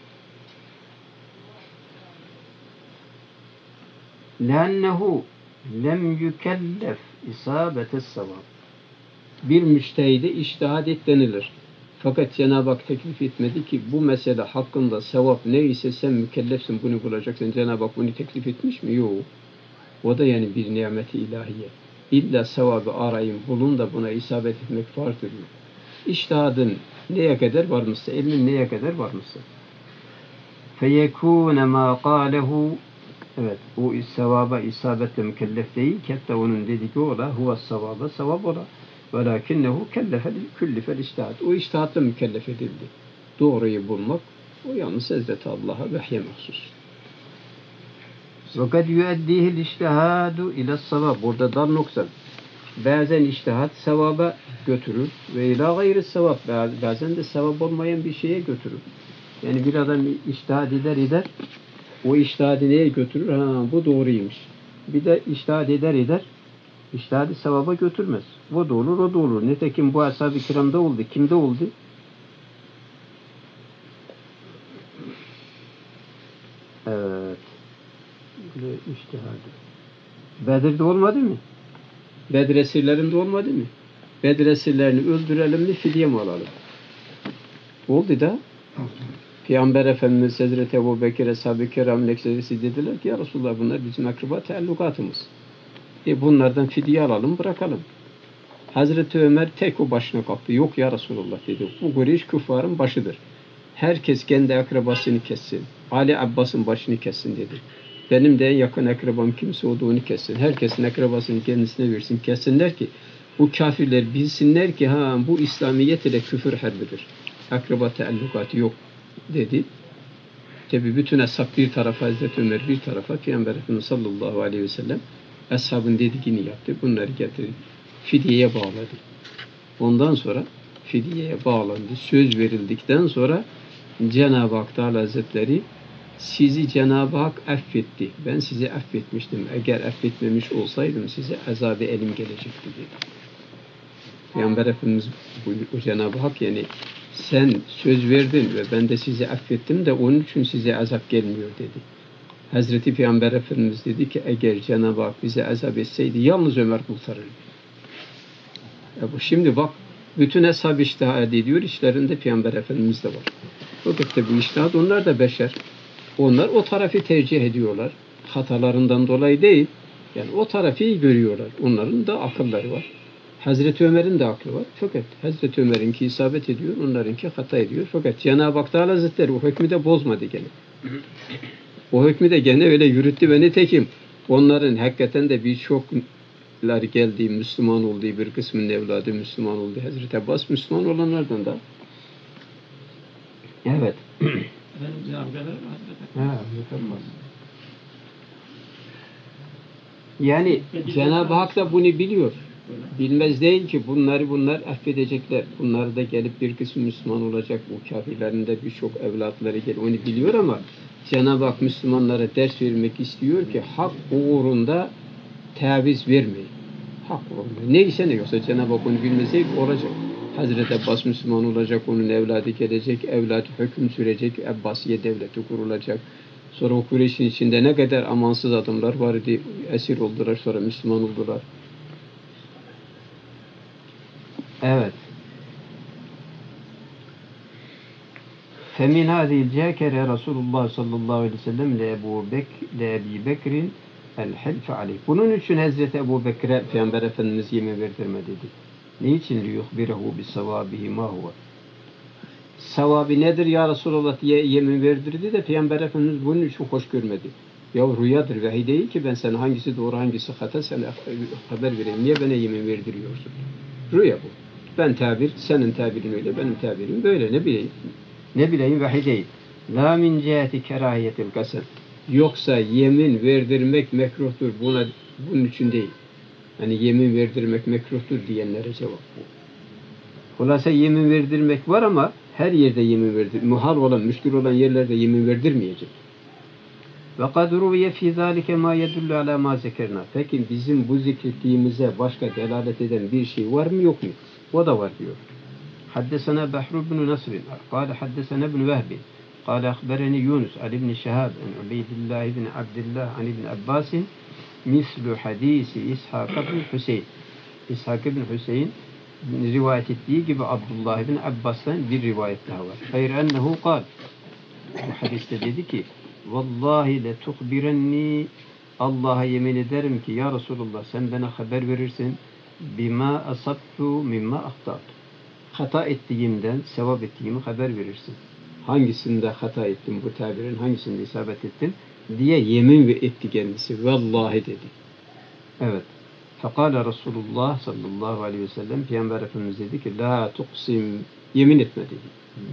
لَأَنَّهُ lem yükellef isabetes savab. Bir müştehide içtihad et denilir. Fakat Cenab-ı Hak teklif etmedi ki bu mesele hakkında sevap neyse sen mükellefsin bunu bulacaksın. Cenab-ı Hak bunu teklif etmiş mi? Yok. O da yani bir nimeti ilahiye. İlla sevabı arayın, bulun da buna isabet etmek farzdır diyor. İçtihadın neye kadar varmışsa, ilmin neye kadar varmışsa. فَيَكُونَ مَا قَالَهُ evet, o sevaba isabetle mükellef değil ki hatta onun dediği ola huve sevaba sevap ola velakinnehu kellefe küllifel içtihat. O içtihatla mükellef edildi. Doğruyu bulmak o yalnız Hazreti Allah'a vehye mahsus. Ve kad yueddihil içtihadu ile sevab. Burada dar noksan. Bazen içtihat sevaba götürür ve ila gayri sevap. Bazen de sevap olmayan bir şeye götürür. Yani bir adam içtihat eder eder o içtihadı neye götürür? Ha, bu doğruymuş. Bir de içtihad eder eder içtihadı sevaba götürmez. O da olur, o da olur. Nitekim bu ashab-ı kiramda oldu. Kimde oldu? Evet. Böyle içtihadı. Bedir'de olmadı mı? Bedir esirlerinde olmadı mı? Bedir esirlerini öldürelim mi, fidye mi alalım? Oldu da. Peygamber Efendimiz Hazreti Ebu Bekir, Ashab-ı Kiram lekserisi dediler ki ya Resulullah bunlar bizim akraba teallukatımız. E bunlardan fidye alalım, bırakalım. Hazreti Ömer tek o başına kalktı. Yok ya Resulullah dedi. Bu Kureyş küffarın başıdır. Herkes kendi akrabasını kessin. Ali Abbas'ın başını kessin dedi. Benim de en yakın akrabam kimse olduğunu kessin. Herkesin akrabasını kendisine versin. Kessinler ki bu kafirler bilsinler ki ha bu İslamiyet ile küfür harbidir. Akraba teallukatı yok dedi. Tabi bütün ashab bir tarafa, Hazreti Ömer bir tarafa, Peygamber Efendimiz sallallahu aleyhi ve sellem ashabın dediğini yaptı. Bunları getirdi. Fidyeye bağladı. Ondan sonra fidyeye bağlandı. Söz verildikten sonra Cenab-ı Hak Teala Hazretleri sizi Cenab-ı Hak affetti. Ben sizi affetmiştim. Eğer affetmemiş olsaydım size azab-ı elim gelecekti dedi. Peygamber Efendimiz bu Cenab-ı Hak yani sen söz verdin ve ben de sizi affettim de onun için size azap gelmiyor dedi. Hazreti Peygamber Efendimiz dedi ki eğer Cenab-ı Hak bize azap etseydi yalnız Ömer kurtarırdı. Ya bu şimdi bak bütün hesap iştihad ediyor, işlerinde Peygamber Efendimiz de var. Fakat bu iştihad onlar da beşer. Onlar o tarafı tercih ediyorlar. Hatalarından dolayı değil. Yani o tarafı iyi görüyorlar. Onların da akılları var. Hazreti Ömer'in de aklı var. Fakat Hazreti Ömer'inki isabet ediyor, onlarınki hata ediyor. Fakat Cenab-ı Hak Teala Hazretleri o hükmü de bozmadı gene. O hükmü de gene öyle yürüttü ve nitekim onların hakikaten de birçoklar geldiği, Müslüman olduğu bir kısmının evladı Müslüman oldu. Hazreti Abbas Müslüman olanlardan da. Evet. Ha, yani Cenab-ı Hak da bunu biliyor. Bilmez değil ki bunları bunlar affedecekler. Bunlar da gelip bir kısmı Müslüman olacak. Bu kafirlerin de birçok evlatları gel onu biliyor ama Cenab-ı Hak Müslümanlara ders vermek istiyor ki hak uğrunda taviz vermeyin. Hak uğrunda. Neyse ne yoksa Cenab-ı Hak onu bilmeseydi olacak. Hazreti Abbas Müslüman olacak, onun evladı gelecek, evladı hüküm sürecek, Abbasiye devleti kurulacak. Sonra o Kureyş'in içinde ne kadar amansız adamlar vardı, esir oldular, sonra Müslüman oldular. Evet. فَمِنْ هَذِهِ الْجَاكَرَ رَسُولُ اللّٰهِ sallallahu aleyhi ve sellem لَأَب۪ي بَكْرٍ الْحَلْفَ عَلَيْهِ. Bunun için Hazreti Ebu Bekir'e Peygamber Efendimiz yemin verdirme dedi. Niçin? لِيُخْبِرَهُ بِسَوَابِهِ مَا هُوَ. Sevabı nedir ya Resulullah diye yemin verdirdi de Peygamber Efendimiz bunun için hoş görmedi. Ya rüyadır, vahiy değil ki ben sana hangisi doğru hangisi hata sana haber vereyim. Niye bana yemin verdiriyorsun? Rüya bu. Ben tabir, senin tabirin öyle, benim tabirim böyle. Ne bileyim? Ne bileyim vahiy değil. La min cihati kerahiyetil kasem. Yoksa yemin verdirmek mekruhtur. Buna, bunun için değil. Hani yemin verdirmek mekruhtur diyenlere cevap bu. Hulasa yemin verdirmek var ama her yerde yemin verdir. Muhal olan, müşkül olan yerlerde yemin verdirmeyecek. Ve kad ruviye fi zalike ma yedullu ala ma zekerna. Peki bizim bu zikrettiğimize başka delalet eden bir şey var mı yok mu? O da var diyor. Haddesena Bahru ibn Nasr, قال حدثنا ابن وهب قال أخبرني يونس عن ابن شهاب عن عبيد الله بن عبد الله عن ابن عباس مثل حديث إسحاق بن Hüseyin. İshak ibn Hüseyin rivayet ettiği gibi Abdullah ibn Abbas'tan bir rivayet daha var. Hayır ennehu kal. Bu hadiste dedi ki vallahi le tuhbirenni, Allah'a yemin ederim ki ya Resulullah sen bana haber verirsin bima asabtu mimma ahtatu. Hata ettiğimden, sevap ettiğimi haber verirsin. Hangisinde hata ettim bu tabirin, hangisinde isabet ettim diye yemin etti kendisi. Vallahi dedi. Evet. Fekala Resulullah sallallahu aleyhi ve sellem Peygamber Efendimiz dedi ki la tuksim, yemin etme dedi.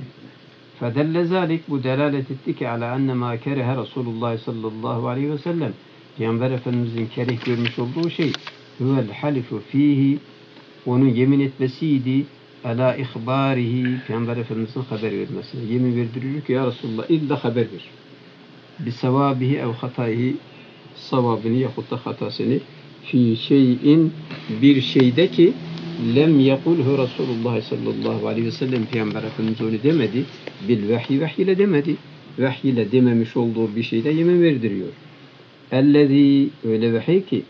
Fedelle zalik, bu delalet etti ki ala enne ma kerehe Resulullah sallallahu aleyhi ve sellem Peygamber Efendimizin kerih görmüş olduğu şey huvel halifu fihi, onun yemin etmesiydi ala ihbarihi, Peygamber Efendimizin haber vermesine. Yemin verdiriyor ki ya Resulullah illa haber ver. Bi sevabihi ev hatayhi, savabını yahut da hatasını fi şeyin, bir şeyde ki lem yekulhu Resulullah sallallahu aleyhi ve sellem Peygamber Efendimiz onu demedi. Bil vahiy, vahiy ile demedi. Vahiy ile dememiş olduğu bir şeyde yemin verdiriyor. Ellezî, öyle vahiy ki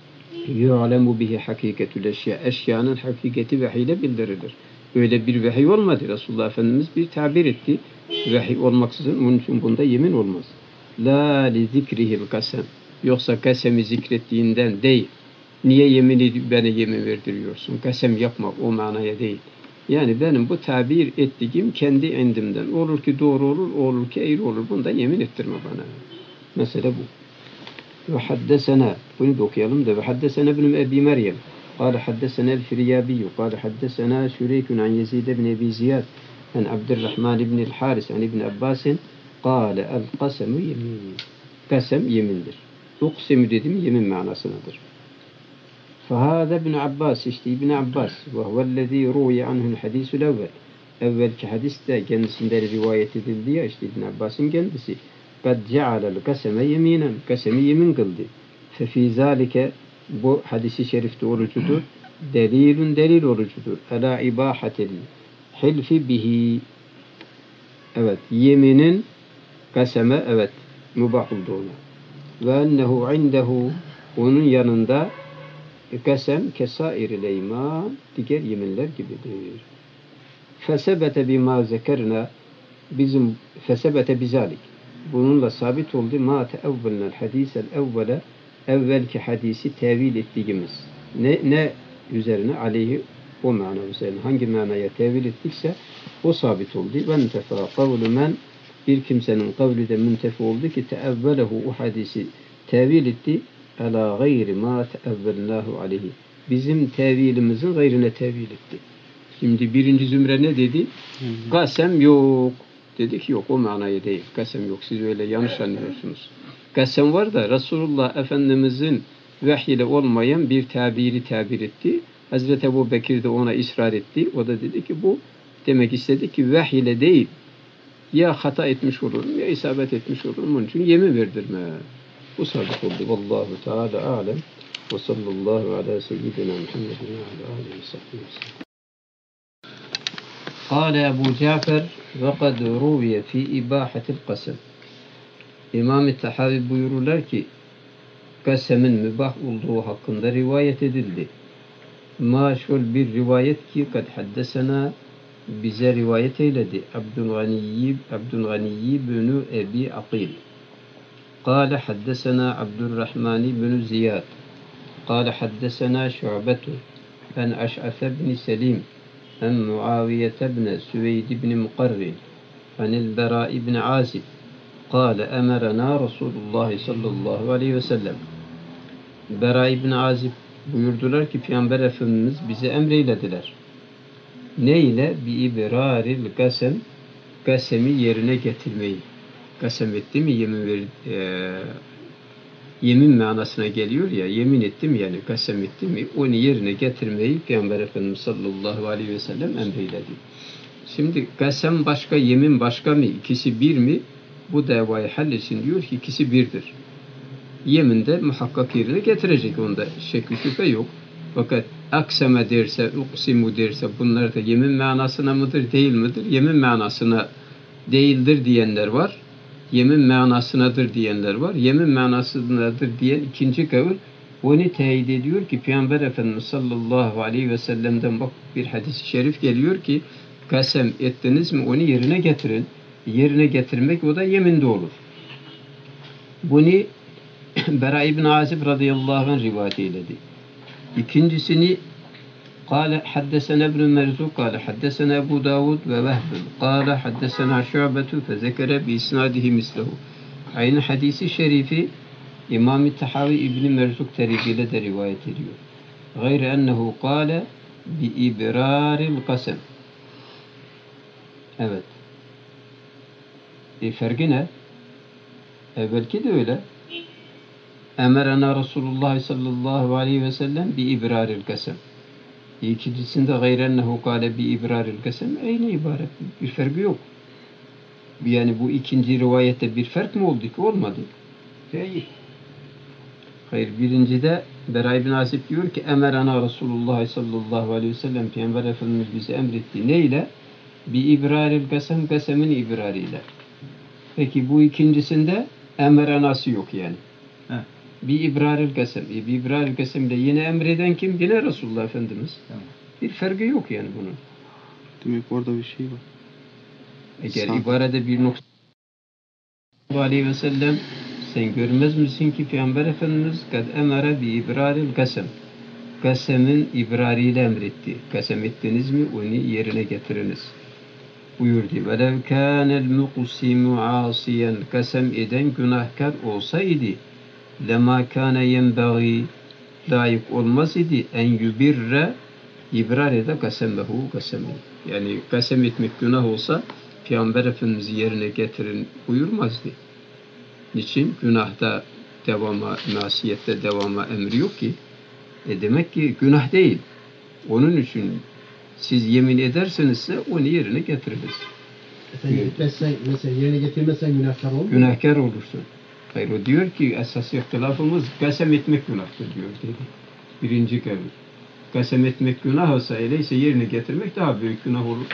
yu'lemu bihi hakiketül eşya, eşyanın hakikati vahiy ile bildirilir. Öyle bir vahiy olmadı. Resulullah Efendimiz bir tabir etti. Vahiy olmaksızın onun için bunda yemin olmaz. La li zikrihil kasem. Yoksa kasemi zikrettiğinden değil. Niye yemin edip bana yemin verdiriyorsun? Kasem yapma, o manaya değil. Yani benim bu tabir ettiğim kendi indimden. Olur ki doğru olur, olur ki eğri olur. Bunda yemin ettirme bana. Mesele bu. Ve haddesena, bunu da okuyalım da. Ve haddesena ibn Ebi Meryem. قال حدثنا الفريابي قال حدثنا شريك عن يزيد بن أبي زياد عن عبد الرحمن بن الحارث عن ابن عباس قال القسم يمين. Kasem yemindir. Uksimu dedim yemin manasındadır. فهذا ابن Abbas işte İbn Abbas ve huvellezî ruviye anhu'l hadîsul evvel. Evvelki hadiste kendisinden rivayet edildi ya işte İbn Abbas'ın kendisi. Kad cealel kaseme yeminen. Kasemi yemin kıldı. Fefî zâlike bu hadisi şerifte orucudur. Delilun delil orucudur. Ala ibahatil hilfi bihi. Evet, yeminin kaseme evet mübah olduğunu. Ve ennehu indehu onun yanında kasem kesairil eyman diğer yeminler gibidir. Fesebete bima zekerna bizim fesebete bizalik. Bununla sabit oldu ma teevvelnel hadisel evvele evvelki hadisi tevil ettiğimiz. Ne ne üzerine aleyhi o mana üzerine hangi manaya tevil ettikse o sabit oldu. Ve entefa kavlu men bir kimsenin kavli de müntefi oldu ki teevvelehu o hadisi tevil etti ala gayri ma teevvelnahu aleyhi. Bizim tevilimizin gayrine tevil etti. Şimdi birinci zümre ne dedi? Hmm. Kasem yok. Dedik yok o manaya değil. Kasem yok. Siz öyle yanlış anlıyorsunuz. Kasem var da Resulullah Efendimizin vahyiyle olmayan bir tabiri tabir etti. Hazreti Ebu Bekir de ona ısrar etti. O da dedi ki bu demek istedi ki vahiyle değil. Ya hata etmiş olurum ya isabet etmiş olurum. Onun için yemin verdirme. Bu sabit oldu. Vallahu Teala alem. Ve sallallahu ala seyyidina Muhammedin ve ala aleyhi ve sellem. Kâle Ebu Cafer ve kad ruviye fi ibahatil kasem. İmam-ı Tahavi buyururlar ki kasemin mübah olduğu hakkında rivayet edildi. Maşhur bir rivayet ki kad haddesena bize rivayet eyledi. Abdülganiyyi Abdülganiyyi bin Ebi Akil. Kâle haddesena Abdurrahman bin Ziyad. Kâle haddesena Şu'betu en Eş'afe bin Selim en Muaviye bin Süveyd bin Mukarrin enil Bera bin Azib. Kâle emerena Resulullah sallallahu aleyhi ve sellem. Bera bin Azib buyurdular ki Peygamber Efendimiz bize emreylediler. Ne ile? Bi ibraril kasem, kasemi yerine getirmeyi. Kasem etti mi yemin ver, e, yemin manasına geliyor ya, yemin ettim yani kasem etti mi onu yerine getirmeyi Peygamber Efendimiz sallallahu aleyhi ve sellem emreyledi. Şimdi kasem başka, yemin başka mı? İkisi bir mi? Bu davayı halletsin diyor ki ikisi birdir. Yemin de muhakkak yerine getirecek, onda şekli şüphe yok. Fakat akseme derse, uksimu derse bunlar da yemin manasına mıdır, değil midir? Yemin manasına değildir diyenler var. Yemin manasınadır diyenler var. Yemin manasınadır diyen ikinci kavul onu teyit ediyor ki Peygamber Efendimiz sallallahu aleyhi ve sellem'den bak bir hadis-i şerif geliyor ki kasem ettiniz mi onu yerine getirin. Yerine getirmek o da yeminde olur. Bunu Bera ibn Azib radıyallahu anh rivayet eyledi. İkincisini قال حدثنا ابن مرزوق قال حدثنا أبو داود ووهب قال حدثنا شعبة فذكر بإسناده مثله. Aynı hadisi şerifi İmam-ı Tahavi İbn Merzuk tarihiyle de rivayet ediyor. Gayri ennehu kâle bi ibraril kasem. Evet. E farkı ne? Evvelki de öyle. Emerena Resulullah sallallahu aleyhi ve sellem bi ibraril kasem. İkincisinde gayrennehu kâle bi ibraril kasem aynı ibaret. Bir farkı yok. Yani bu ikinci rivayette bir fark mı oldu ki? Olmadı. Hayır. Hayır. Birincide Bera ibn Azib diyor ki emerena Resulullah sallallahu aleyhi ve sellem Peygamber Efendimiz bize emretti. Ne ile? Bi ibraril kasem, kasemin ibrariyle. Peki bu ikincisinde emerenası yok yani. Heh. Bir ibraril kasem. Bir ibraril kasemle yine emreden kim? Yine Resulullah Efendimiz. Tamam. Bir farkı yok yani bunun. Demek orada bir şey var. Eğer Sanki. ibarede bir nokta aleyhi ve sellem sen görmez misin ki Peygamber Efendimiz kad emere bi ibraril kasem. Kasemin ibrariyle emretti. Kasem ettiniz mi onu yerine getiriniz. Buyurdu. Velev kânel muqsimu asiyen kasem eden günahkar olsaydı lema kâne yenbâgî layık olmaz idi en yubirre ibrar ede kasemehu kasemi. Yani kasem etmek günah olsa Peygamber Efendimiz'i yerine getirin buyurmazdı. Niçin? Günahda devama, masiyette devama emri yok ki. E demek ki günah değil. Onun için siz yemin edersenizse onu yerine getiririz. Sen gitmezsen, mesela yerine getirmezsen günahkar olur mu? Günahkar olursun. Hayır, o diyor ki esas ihtilafımız kasem etmek günahtır diyor dedi. Birinci kavim. Kasem etmek günah olsa öyleyse yerine getirmek daha büyük günah olur.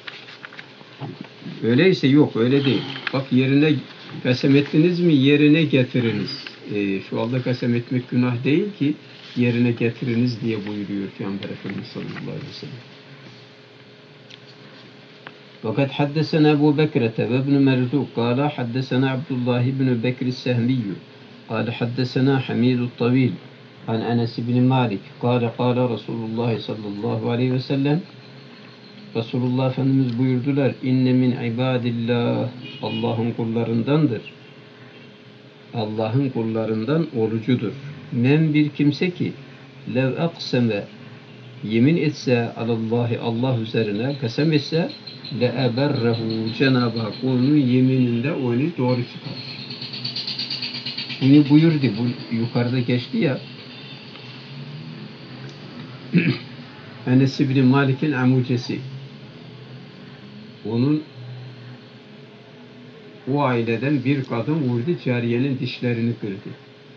Öyleyse yok, öyle değil. Bak yerine kasem ettiniz mi yerine getiriniz. E, şu anda kasem etmek günah değil ki yerine getiriniz diye buyuruyor Peygamber Efendimiz sallallahu aleyhi ve sellem. وقد حدثنا أبو بكرة وابن مرزوق قال حدثنا عبد الله بن بكر السهمي قال حدثنا حميد الطويل عن أنس بن مالك قال قال رسول الله صلى الله عليه وسلم Resulullah Efendimiz buyurdular inne min ibadillah Allah'ın kullarındandır. Allah'ın kullarından orucudur. Men bir kimse ki lev akseme yemin etse alallahi Allah üzerine kasem etse le eberrehu Cenab-ı Hak onun yemininde onu doğru çıkar. Bunu buyurdu. Bu yukarıda geçti ya. Enes İbni Malik'in amucesi. Onun o aileden bir kadın vurdu, cariyenin dişlerini kırdı.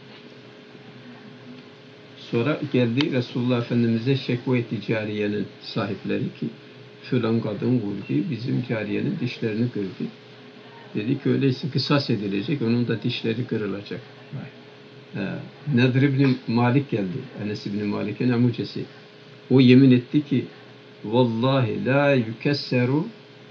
Sonra geldi Resulullah Efendimiz'e şekva etti cariyenin sahipleri ki filan kadın vurdu, bizim cariyenin dişlerini kırdı. Dedi ki öyleyse kısas edilecek, onun da dişleri kırılacak. Ee, Nedir İbni Malik geldi, Enes İbni Malik'in amucesi. O yemin etti ki vallahi la yukesseru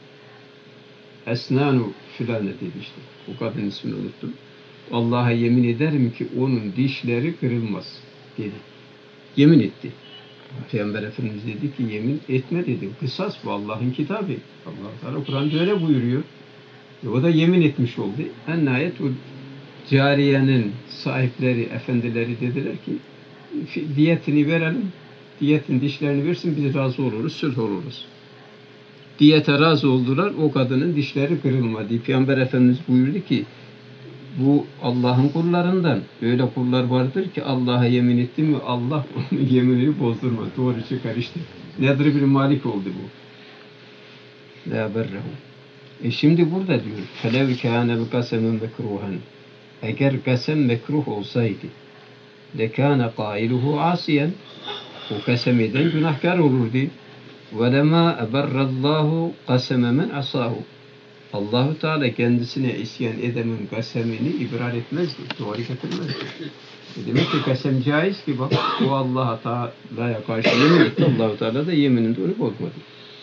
esnanu filan demişti. O kadın ismini unuttum. Allah'a yemin ederim ki onun dişleri kırılmaz dedi. Yemin etti. Peygamber Efendimiz dedi ki yemin etme dedi. Kısas bu Allah'ın kitabı. Allah-u Teala Kur'an'da öyle buyuruyor. E o da yemin etmiş oldu. En nihayet o cariyenin sahipleri, efendileri dediler ki diyetini verelim. Diyetin dişlerini versin biz razı oluruz, sulh oluruz. Diyete razı oldular, o kadının dişleri kırılmadı. Peygamber Efendimiz buyurdu ki bu Allah'ın kullarından öyle kullar vardır ki Allah'a yemin etti mi Allah onun yeminini bozdurmaz. Doğru çıkar işte. Nedir bir malik oldu bu. La berrehu. E şimdi burada diyor. Felev kâne bi kasemin mekruhen. Eğer kasem mekruh olsaydı lekâne kâiluhu asiyen. O kasem eden günahkar olurdu. وَلَمَا اَبَرَّ اللّٰهُ قَسَمَ مَنْ عَصَاهُ Allah-u Teala kendisine isyan edenin kasemini ibrar etmezdi, doğru getirmezdi. E demek ki kasem caiz ki bak, o Allah-u Teala'ya karşı yemin etti, Allah-u Teala da yemininde onu bozmadı.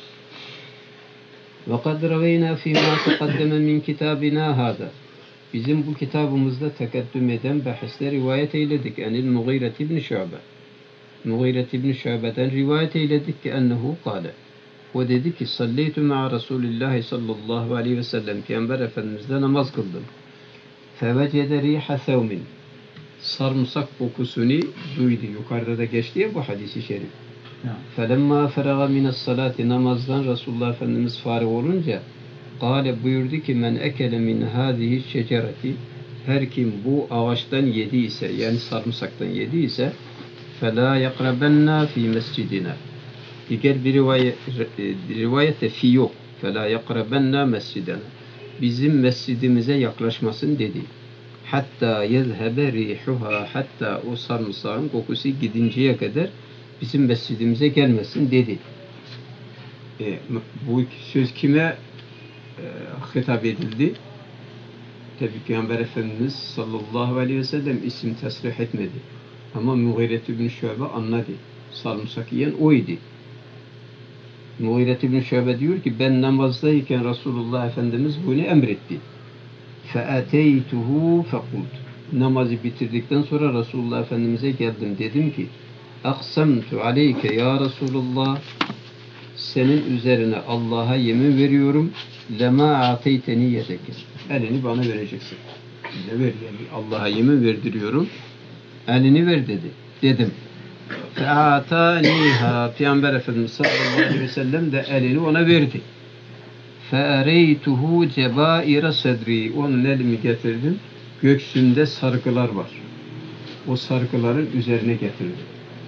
وَقَدْ رَوَيْنَا فِي مَا تَقَدَّمَ مِنْ كِتَابِنَا هَذَا Bizim bu kitabımızda tekaddüm eden bahisle rivayet eyledik. Enil Mughire ibn Şu'be. Mughire ibn Şu'be'den rivayet eyledik ki ennehu kâle. O dedi ki salleytu ma'a Resulillahi sallallahu aleyhi ve sellem. Peygamber Efendimiz'le namaz kıldım. Fevecede riha thevmin. Sarımsak kokusunu duydu. Yukarıda da geçti ya bu hadisi şerif. Felemma feraga minas salati namazdan Resulullah Efendimiz fârık olunca kâle buyurdu ki men ekele min hâzihi şecereti her kim bu ağaçtan yedi ise yani sarımsaktan yedi ise فَلَا يَقْرَبَنَّا ف۪ي مَسْجِدِنَا Diğer bir rivayet, rivayette fi yok. فَلَا يَقْرَبَنَّا مَسْجِدَنَا Bizim mescidimize yaklaşmasın dedi. Hatta yezhebe rihuha hatta o sarımsağın kokusu gidinceye kadar bizim mescidimize gelmesin dedi. E, bu söz kime e, hitap edildi? Tabi Peygamber Efendimiz sallallahu aleyhi ve sellem isim tesrih etmedi. Ama Mughire ibn Şu'be anladı. Sarımsak yiyen oydu. Mughire ibn Şu'be diyor ki ben namazdayken Resulullah Efendimiz bunu emretti. فَاَتَيْتُهُ فَقُلْتُ Namazı bitirdikten sonra Resulullah Efendimiz'e geldim. Dedim ki اَقْسَمْتُ عَلَيْكَ ya Resulullah senin üzerine Allah'a yemin veriyorum لَمَا عَتَيْتَنِي يَدَكَ Elini bana vereceksin. Ne ver yani? Allah'a yemin verdiriyorum. Elini ver dedi. Dedim. فَاَعْتَانِيهَا Peygamber Efendimiz sallallahu aleyhi ve sellem de elini ona verdi. فَاَرَيْتُهُ جَبَائِرَ صَدْرِي Onun elimi getirdim. Göğsünde sargılar var. O sargıların üzerine getirdim.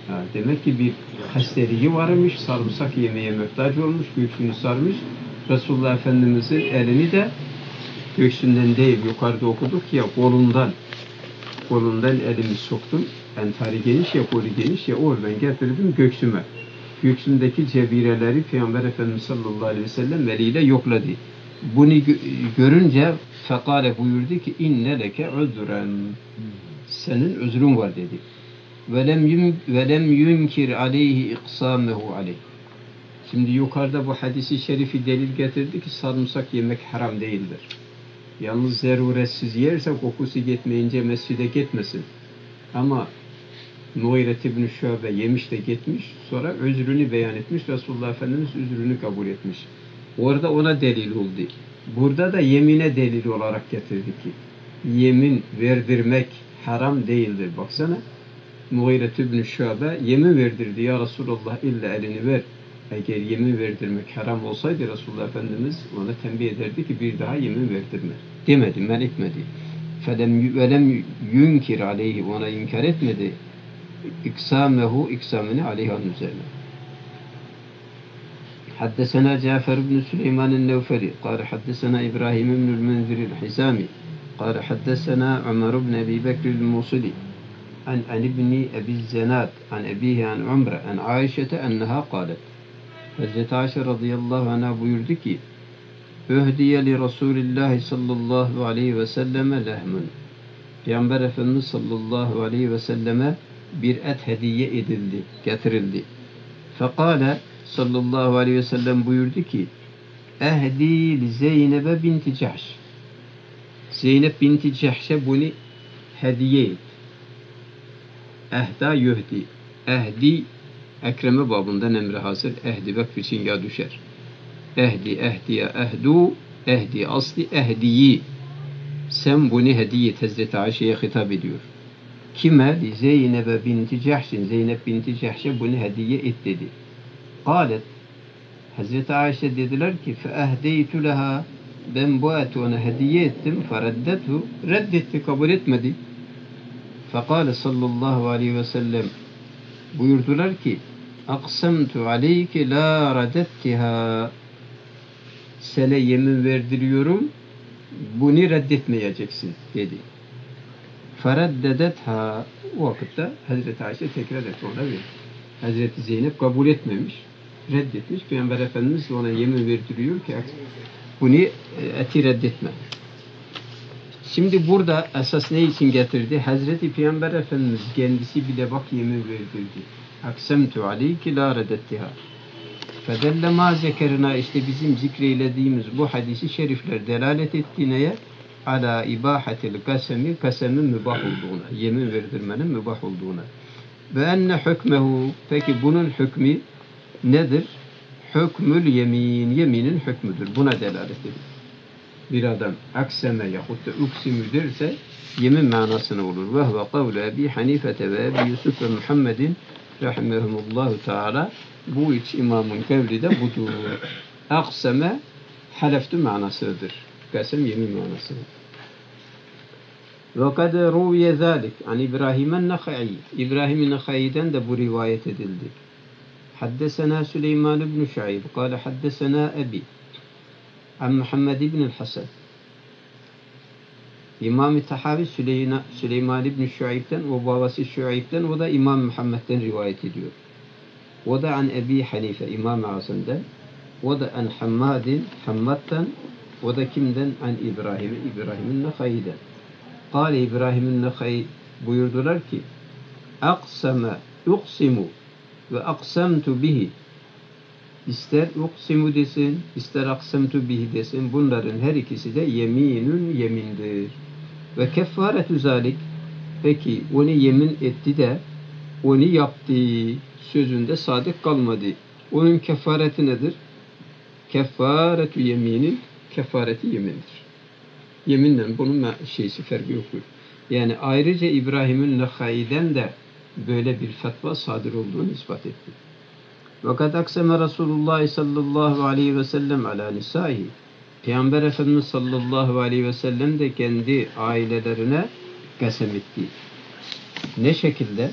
Ha, demek ki bir hasteliği varmış, sarımsak yemeye muhtaç olmuş, göğsünü sarmış. Resulullah Efendimiz'in elini de göğsünden değil, yukarıda okuduk ya, kolundan, kolundan elimi soktum. Entari geniş ya, kolu geniş ya, oradan getirdim göğsüme. Göğsümdeki cebireleri Peygamber Efendimiz sallallahu aleyhi ve sellem eliyle yokladı. Bunu gö- görünce fekale buyurdu ki inne leke uzren. Senin özrün var dedi. Velem yun velem yunkir aleyhi iksamehu aleyh. Şimdi yukarıda bu hadisi şerifi delil getirdi ki sarımsak yemek haram değildir. Yalnız zaruretsiz yerse kokusu gitmeyince mescide gitmesin. Ama Muğiret İbn-i Şuabe yemiş de gitmiş, sonra özrünü beyan etmiş, Resulullah Efendimiz özrünü kabul etmiş. Orada ona delil oldu. Burada da yemine delil olarak getirdi ki, yemin verdirmek haram değildir. Baksana, Muğiret İbn-i Şuabe yemin verdirdi, ya Resulullah illa elini ver. Eğer yemin verdirmek haram olsaydı Resulullah Efendimiz ona tembih ederdi ki bir daha yemin verdirme. Demedi, men etmedi. Felem velem yunkir aleyhi, ona inkar etmedi. İksamehu, iksamını aleyhanın üzerine. Haddesena Cafer ibn Süleyman el-Nevferi, kâle haddesena İbrahim ibn el-Menzir el-Hizami, kâle haddesena Ömer ibn Ebi Bekr el-Musili, an an ibni Ebi Zenad, an ebihi an Umre, an Aişete enneha kâlet. Hazreti Ayşe radıyallahu anh'a buyurdu ki, Öhdiye li Resulillahi sallallahu aleyhi ve selleme lehmun. Peygamber Efendimiz sallallahu aleyhi ve selleme bir et hediye edildi, getirildi. Fekale sallallahu aleyhi ve sellem buyurdu ki, ehdi li Zeynep'e binti Cahş. Zeynep binti Cahş'e bunu hediye et. Ehda yuhdi. Ehdi ekreme babından emre hasıl. Ehdi vakf için ya düşer. Ehdi, ehdiye, ehdu, ehdi asli ehdiyi. Sen bunu hediye et. Hazreti Ayşe'ye hitap ediyor. Kime? Zeynep'e binti Cahş'in. Zeynep binti Cahş'e bunu hediye et dedi. Kalet. Hazreti Ayşe dediler ki feehdeytü leha, ben bu eti ona hediye ettim. Fereddetu, reddetti, kabul etmedi. Fekale sallallahu aleyhi ve sellem, buyurdular ki aksemtu aleyke la reddettiha, sana yemin verdiriyorum bunu reddetmeyeceksin dedi. Fereddedetha, o vakitte Hazreti Ayşe tekrar etti, ona verdi. Hazreti Zeynep kabul etmemiş, reddetmiş. Peygamber Efendimiz ona yemin verdiriyor ki bunu eti reddetme. Şimdi burada esas ne için getirdi? Hazreti Peygamber Efendimiz kendisi bile bak yemin verdirdi. Aksemtu aleyki la reddettiha. Fedelle ma zekerina, işte bizim zikreylediğimiz bu hadisi şerifler delalet ettiğine ala ibahatil kasemi, kasemin mübah olduğuna, yemin verdirmenin mübah olduğuna. Ve enne hükmehu, peki bunun hükmü nedir? Hükmül yemin, yeminin hükmüdür. Buna delalet edilir. Bir adam akseme yahut da uksimü derse yemin manasına olur. Ve huve kavlu Ebi Hanifete ve Ebi Yusuf ve Muhammedin rahimehumullahu teala. Bu üç imamın kavli de budur. Akseme haleftü manasıdır. Kasem yemin manasıdır. Ve kad ruviye zalik an İbrahim'en Nakha'i. İbrahim-i Nakha'i'den de bu rivayet edildi. Haddesena Süleyman ibn Şuayb kâle haddesena Ebi an Muhammed ibn Hasan. İmam-ı Tahavi Süleyman, Süleyman ibn Şuayb'den, o babası Şuayb'den, o da İmam Muhammed'den rivayet ediyor. O da an Ebi Hanife, İmam-ı Azam'dan, o da an Hammadin, Hammad'dan, o da kimden? An İbrahim, İbrahim'in Nakhai'den. Kâle İbrahim'in Nakhai, buyurdular ki, aksame, uksimu ve aksemtu bihi. İster uksimu desin, ister aksemtu bihi desin, bunların her ikisi de yeminün yemindir. Ve keffaretü zalik, peki onu yemin etti de onu yaptı, sözünde sadık kalmadı. Onun kefareti nedir? Keffaretü yeminin kefareti yemindir. Yeminle bunun şeysi farkı yoktur. Yani ayrıca İbrahim'in Nakhai'den de böyle bir fetva sadır olduğunu ispat etti. Fakat akseme Resulullah sallallahu aleyhi ve sellem ala nisaihi. Peygamber Efendimiz sallallahu aleyhi ve sellem de kendi ailelerine kasem etti. Ne şekilde?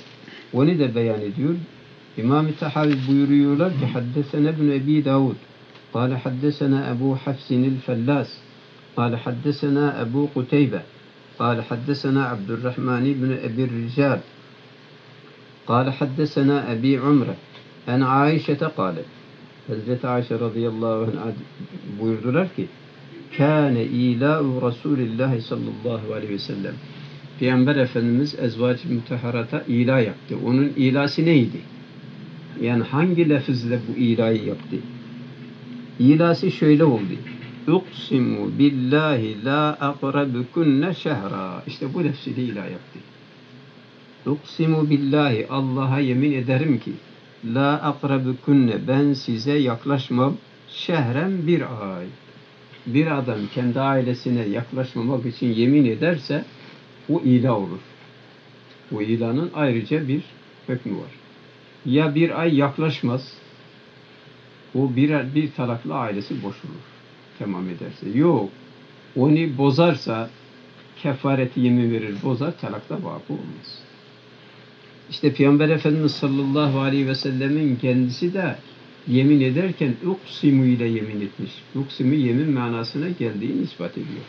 Onu da beyan ediyor. İmam-ı Tahavi buyuruyorlar ki haddesene ibn Ebi Davud قال حدثنا أبو حفص الفلاس قال حدثنا أبو قتيبة قال حدثنا عبد الرحمن بن أبي الرجال قال حدثنا أبي عمرة عن عائشة قالت Hazreti Ayşe radıyallahu anh buyurdular ki kâne ilâ'u Resulillahi sallallahu aleyhi ve sellem Peygamber Efendimiz ezvac-ı müteharata ila yaptı. Onun ilası neydi? Yani hangi lafızla bu ilayı yaptı? İlası şöyle oldu. Uqsimu billahi la aqrabukunne şehra. İşte bu lafzıyla ilah yaptı. Uqsimu billahi Allah'a yemin ederim ki la aqrabukunne ben size yaklaşmam şehren bir ay. Bir adam kendi ailesine yaklaşmamak için yemin ederse o ilah olur. Bu ilanın ayrıca bir hükmü var. Ya bir ay yaklaşmaz, o bir, bir talakla ailesi boşulur. Tamam ederse. Yok, onu bozarsa kefareti yemin verir, bozar, talakta vakı olmaz. İşte Peygamber Efendimiz sallallahu aleyhi ve sellemin kendisi de yemin ederken uksimu ile yemin etmiş. Uksimu yemin manasına geldiğini ispat ediyor.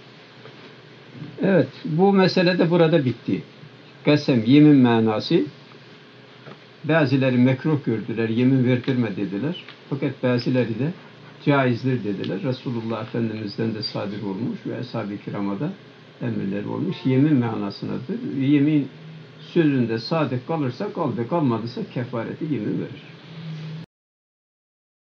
Evet, bu mesele de burada bitti. Kasem, yemin manası. Bazıları mekruh gördüler, yemin verdirme dediler. Fakat bazıları da caizdir dediler. Resulullah Efendimiz'den de sadir olmuş ve ashab-ı kirama da emirler olmuş. Yemin manasınadır. Yemin sözünde sadık kalırsa kaldı, kalmadıysa kefareti yemin verir.